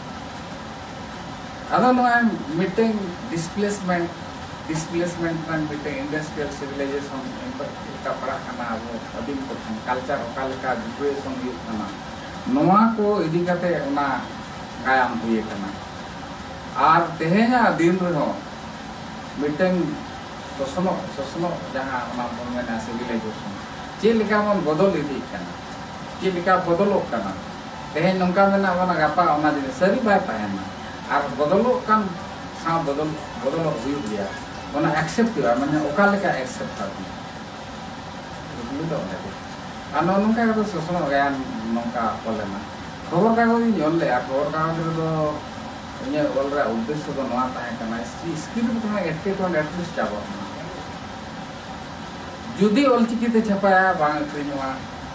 Speaker 5: अदो नो meeting displacement and meeting industrial civilization का पड़ा करना वो अभी को कल्चर ओकाल का डिप्रेशन हुई करना नोआ को इदी करते उना गायम हुई करना और तेहेना दिन रहो मीटिंग सोसनो जहां उना बोल में सिविलाइजेशन चे लिका मन बदल इदी करना चे लिका बदलो करना तेहे नंका में ना वना गापा उना दिन सरी बाय पाएना और बदलो कान सा बदलो हुई गया ओना एक्सेप्ट हुआ माने ओकाले का एक्सेप्ट करना बुझलो ने आनो नंका तो सोसनो गया नंका बोलेना खबर कागज ᱧᱮᱞ ᱞᱮᱜᱼᱟ खबर कागज ᱨᱮᱫᱚ ᱤᱧᱟᱹᱜ ᱚᱞ ᱨᱮᱭᱟᱜ ᱩᱫᱽᱫᱮᱥᱥᱚ ᱫᱚ ᱱᱚᱣᱟ ᱛᱟᱦᱮᱸ ᱠᱟᱱᱟ ᱥᱠᱨᱤᱯᱴ ᱠᱷᱚᱱᱟᱜ ᱮᱴᱠᱮᱴᱚᱬᱮ एटलिस्ट ᱪᱟᱵᱟᱜ ᱢᱟ जुदी ऑलचिकीते छपाया बांग अक्रिᱧᱚᱜᱼᱟ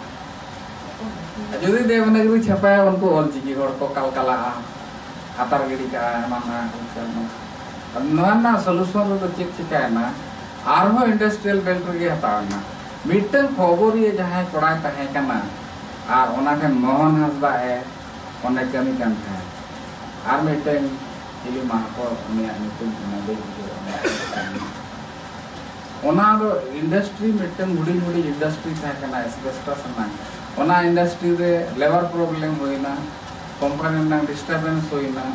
Speaker 5: जुदी देवनागरी छपाया उनको ऑलचिकी हर को कलकला हातार गिड़ी का माना नोना सॉल्यूशन रो चेक चिकायना आरो इंडस्ट्रियल बेल्ट रे हतावना मिटन खबर ये जहां कोड़ा तहे कना और ओना के मोहन हसदा है ओने कमी कान था और मिटन इली महाको उनिया नितुम नबे ओना दो इंडस्ट्री मिटन हुडी इंडस्ट्री था कना एस्बेस्टस ना ओना इंडस्ट्री रे लेबर प्रॉब्लम होइना कंपनी ना डिस्टर्बेंस होइना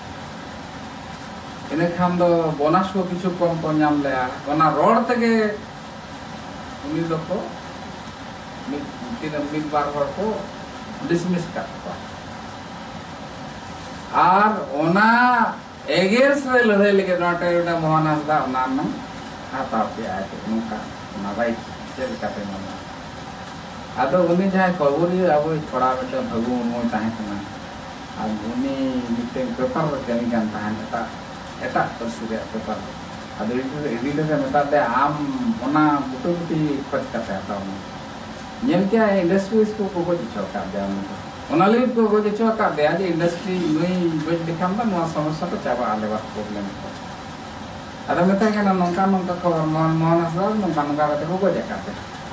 Speaker 5: इने खान दो बोनस को किछु कम को नाम लेया ओना रोड तके उनी दको मिड बार हर को डिसमिस करता और ओना एगेंस्ट रे लड़ाई लेके नोटे मोहन हसदा ओना न हाता पे आए नुका ओना राइट चल काते मना आदो उनी जहां खबरी अब थोड़ा बेटा भगु मो चाहे कना आ उनी मिटे पेपर कमी कान ताहन एटा परसिरे पेपर आदो एडिटर रे मेता दे आम ओना बुटुबुटी खच काते आता नेल क्या इंडस्ट्रीज को जिचो का दे ओना ले को जिचो का दे आज इंडस्ट्री नई बज दिखाम दा नो समस्या तो चाबा आले बात प्रॉब्लम को आदो मेता केना नंका खबर मोहन हसदा नंका काते को जाकाते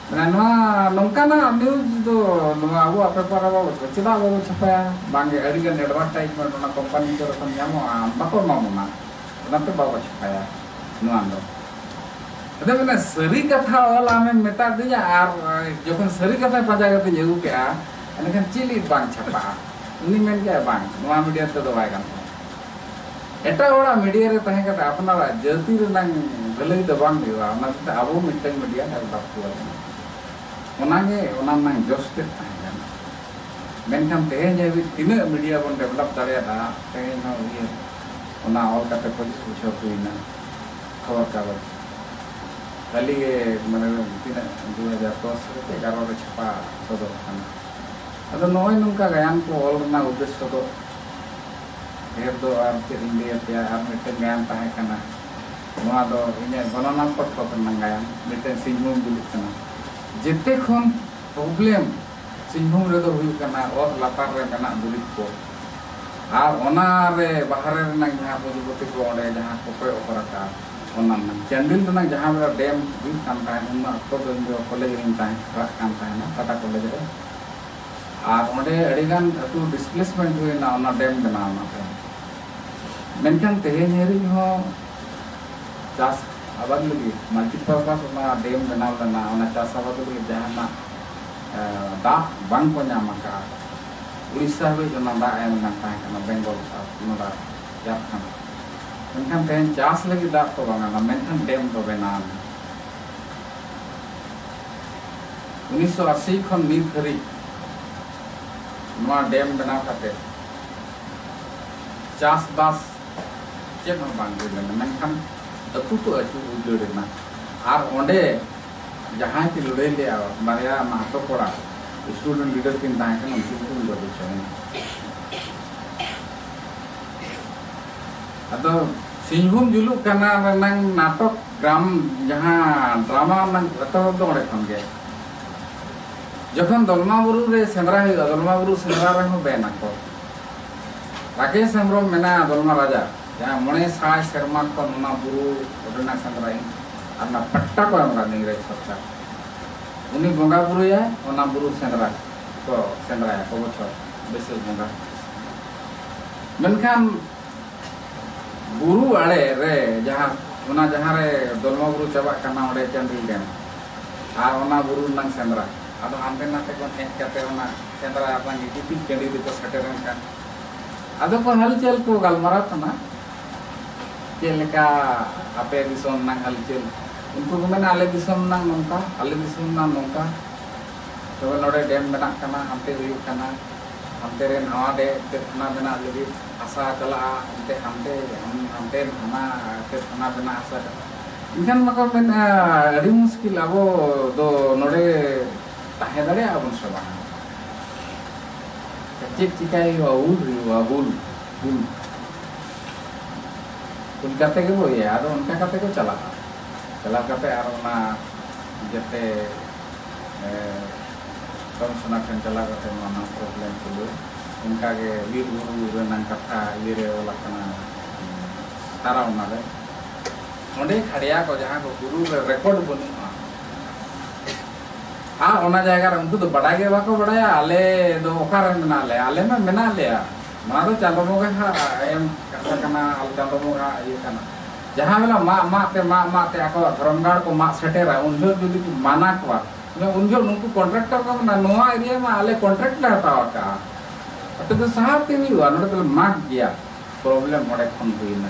Speaker 5: Nah, nongkana news do abu apa para bawa cina bawa siapa bangge hari kan advertisement na company itu kan nyamu bakal mau mana nanti bawa siapa ya nuando ada mana seri kata orang ame meta dia ar jokon seri kata pajak kata jauh kaya ini kan cili bang siapa ini men kaya bang nuan media itu doai kan eta orang media itu tanya kata apa nara jadi renang beli itu bang dia nanti abu meeting media harus dapat onage onang jostet tahan menkan tehen jawi tina media bon develop dareya tehen no ye ona all kate police bucho kuina khabar kabar kali ge mane tina 2010 te 11 re chapa sodo kana ado noi nungka gayan ko all na uddesho do herdo ar te india te ar mete gayan tahe kana noa do ine gonona pot ko nang gayan mete singhum bulit kana जितने खन problem Singham रे दो हुई करना और लातार रे करना दुलित को आर ओना रे बाहर रे ना जहां पजुबती को ओडे जहां कोपे ओपराका ओना ना चंदिल ना जहां रे डैम हुई काम ता उना तो जो कॉलेज इन ता क्लास काम ता ना टाटा कॉलेज रे आर ओडे अडिगान अतु डिस्प्लेसमेंट हुई ना ओना डैम बना ना मेनखान तेहेरी हो Chas abad lagi multipurpose ona dam benaw na ona chas abad lagi jahana da bang ko nyama ka Uड़ीसा be ona da em na ta kana Bengal ona da yap kan menkan ten chas lagi da to bang na menkan dam to benaw 1980 khon nit khari noa dam benaw kate chas bas chet ho bang de menkan अतु तो अचु उजड़े ना are ओंडे जहां की लड़ाई ले आ मारिया महतो पड़ा student leader किन ताहे कन उनकी को लड़ाई चले अतो सिंहभूम जुलु कना नंग नाटक ग्राम जहां ड्रामा नंग अतो दो ओंडे खन गे जखन दलमा बुरु रे सेंद्रा है दलमा बुरु सेंद्रा रे हो बेना को राकेश हेम्ब्रम मेना दलमा राजा जहाँ मणे साय शर्मा को नना बुरु ओडना संग्राई अन्ना पट्टा को हमरा नहीं रे सरकार उनी बंगा बुरु या ओना बुरु सेंद्रा को बछर बेसे बंगा मेनखान बुरु आड़े रे जहाँ रे दलमा बुरु चाबा कना ओडे चंदिल डेम आ ओना बुरु नंग सेंद्रा आदो हांते नाते को हेज काते ओना सेंद्रा आपन गिटी केंडी दिको सटेरन का आदो को हलचल को गलमारा तना चेलका आपे दिसोम नंग हलचल उनको को मेना आले दिसोम नंग नोंका आले दिसोम नंग नोंका तो नोडे डैम बना कना हमते हुई कना हमते रे नवा दे तेना बना लगी आशा चला हमते हना ते थाना बना आशा इनखान मको मेन अड़ी मुश्किल अब दो नोडे ताहे दड़े अब सबा चेक चिकाई उल कते के वो ये आरो उनका कते को चला कते आरो ना जते कमिश्नर ठन चला कते ना प्रॉब्लम चलो उनका के वीर गुरु रेनां कथा वीरे वाला कना तारा उना रे ओंडे खड़िया को जहां को गुरु रिकॉर्ड बनुआ ओना जायगा रे उनको तो बड़ा के बाको बड़ाया आले दो ओकार मेना ले आले में मेना ले मारो चांदो मोगा एम कथा कना आल चांदो मोगा ये कना जहां वेला मा ते आको धर्मगाड़ को मा सेटेरा उनजो जुदी माना को उनजो नुकु कॉन्ट्रैक्टर को ना नोआ एरिया में आले कॉन्ट्रैक्ट ले हटावा का अते तो साहब के नहीं हुआ नोडे तो माग गया प्रॉब्लम मोडे खन हुईना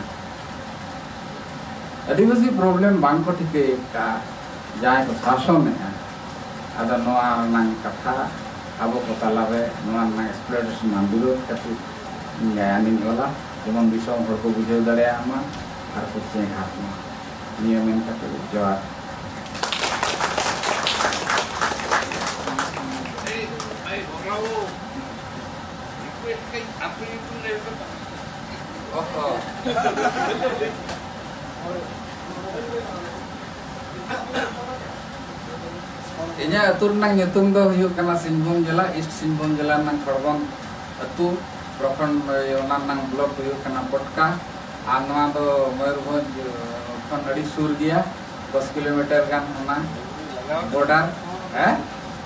Speaker 5: आदिवासी प्रॉब्लम बांग को ठीके का जाय को शासन में ada noa nang kata abo ko talabe noa nang exploitation nang dulu kati ngayanin ola jemon bisa hor ko bujau dare ama ar ko ceng hatma niya men kata jawab Inya atur nang nyutung do huyuk kana Singhbum jela East Singhbum jela nang Khorgon atu prokan yonan nang blok huyuk kana Potka anwa do Mayurbhanj khon adi sur gya 10 kilometer gan ona border ᱦᱮᱸ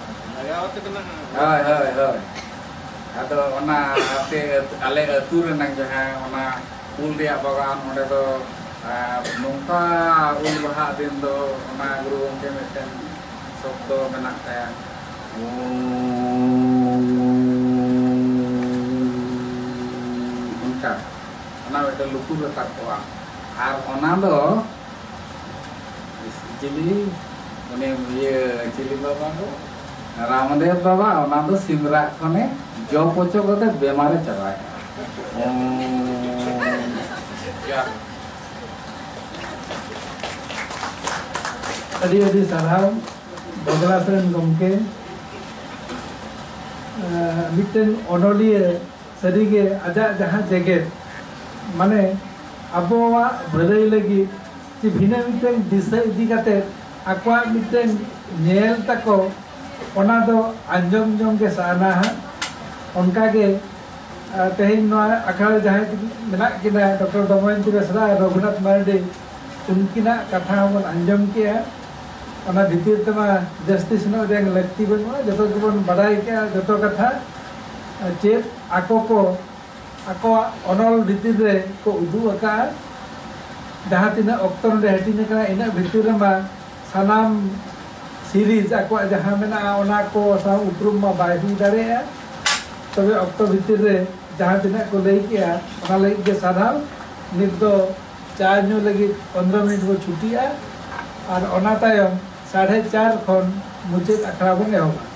Speaker 5: ᱦᱳᱭ ᱦᱳᱭ ᱦᱳᱭ ᱟᱫᱚ ᱚᱱᱟ ᱟᱯᱮ ᱟᱞᱮ ᱟᱹᱛᱩ ᱨᱮᱱᱟᱜ ᱡᱟᱦᱟᱸ ᱚᱱᱟ ᱩᱞ ᱨᱮᱭᱟᱜ ᱵᱟᱜᱟᱱ ᱚᱸᱰᱮ ᱫᱚ nongka ul baha din do ona guru gomke meten sabdo menak taya nongka ona meten luku letak toa ar ona do cili une ye cili baba do Ramadev baba ona do simra khone jo pocho kote bemare chabaya ya
Speaker 3: ᱟᱹᱰᱤ ᱥᱟᱨᱦᱟᱣ ᱵᱚᱜᱞᱟᱥ ᱨᱮᱱ ᱜᱚᱢᱠᱮ ᱢᱤᱫᱴᱮᱱ ᱚᱱᱚᱞᱤᱭᱟᱹ ᱥᱟᱹᱨᱤᱜᱮ ᱟᱡᱟᱜ ᱡᱟᱦᱟᱸ ᱡᱮᱜᱮᱫ ᱢᱟᱱᱮ ᱟᱵᱚᱣᱟᱜ ᱵᱷᱟᱹᱞᱟᱹᱭ ᱞᱟᱹᱜᱤᱫ ᱡᱮ ᱵᱷᱤᱱᱟᱹ ᱢᱤᱫᱴᱮᱱ ᱫᱤᱥᱟᱹ ᱤᱫᱤ ᱠᱟᱛᱮ ᱟᱠᱚᱣᱟᱜ ᱢᱤᱫᱴᱮᱱ ᱧᱮᱞ ᱛᱟᱠᱚ ᱚᱱᱟ ᱫᱚ ᱟᱸᱡᱚᱢ ᱡᱚᱝ ᱜᱮ ᱥᱟᱱᱟᱣᱟ ᱚᱱᱠᱟᱜᱮ ᱛᱮᱦᱮᱧ ᱱᱚᱣᱟ ᱟᱠᱷᱲᱟ ᱨᱮ ᱡᱟᱦᱟᱸᱭ ᱢᱮᱱᱟᱜ ᱠᱤᱱᱟ ᱰᱚᱠᱴᱚᱨ ᱫᱚᱢᱚᱭᱚᱱᱛᱤ ᱵᱮᱥᱨᱟ ᱨᱚᱜᱷᱩᱱᱟᱛᱷ ᱢᱟᱨᱰᱤ उनकीना कथा हबन आंजम के ओना भितर तमा जस्ती सुनो रेंग लक्ति बनुआ जतो जबन बड़ाई के जतो कथा चेत आको को आको अनल भितर रे को उदु अका जहां तिना ऑक्टोन रे हटिने का इना भितर रे मा सनाम सीरीज आको जहां मेना ओना को सा उपरुम मा बाय हुई दारे तबे ऑक्टो भितर रे जहां तिना को लई के ओना लई के साधाव नित दो चार ᱧᱩ ᱞᱟᱹᱜᱤᱫ 15 मिनट को छुट्टिया और ओना तायम 4:30 खन मुचाद आखड़ा बन एहबा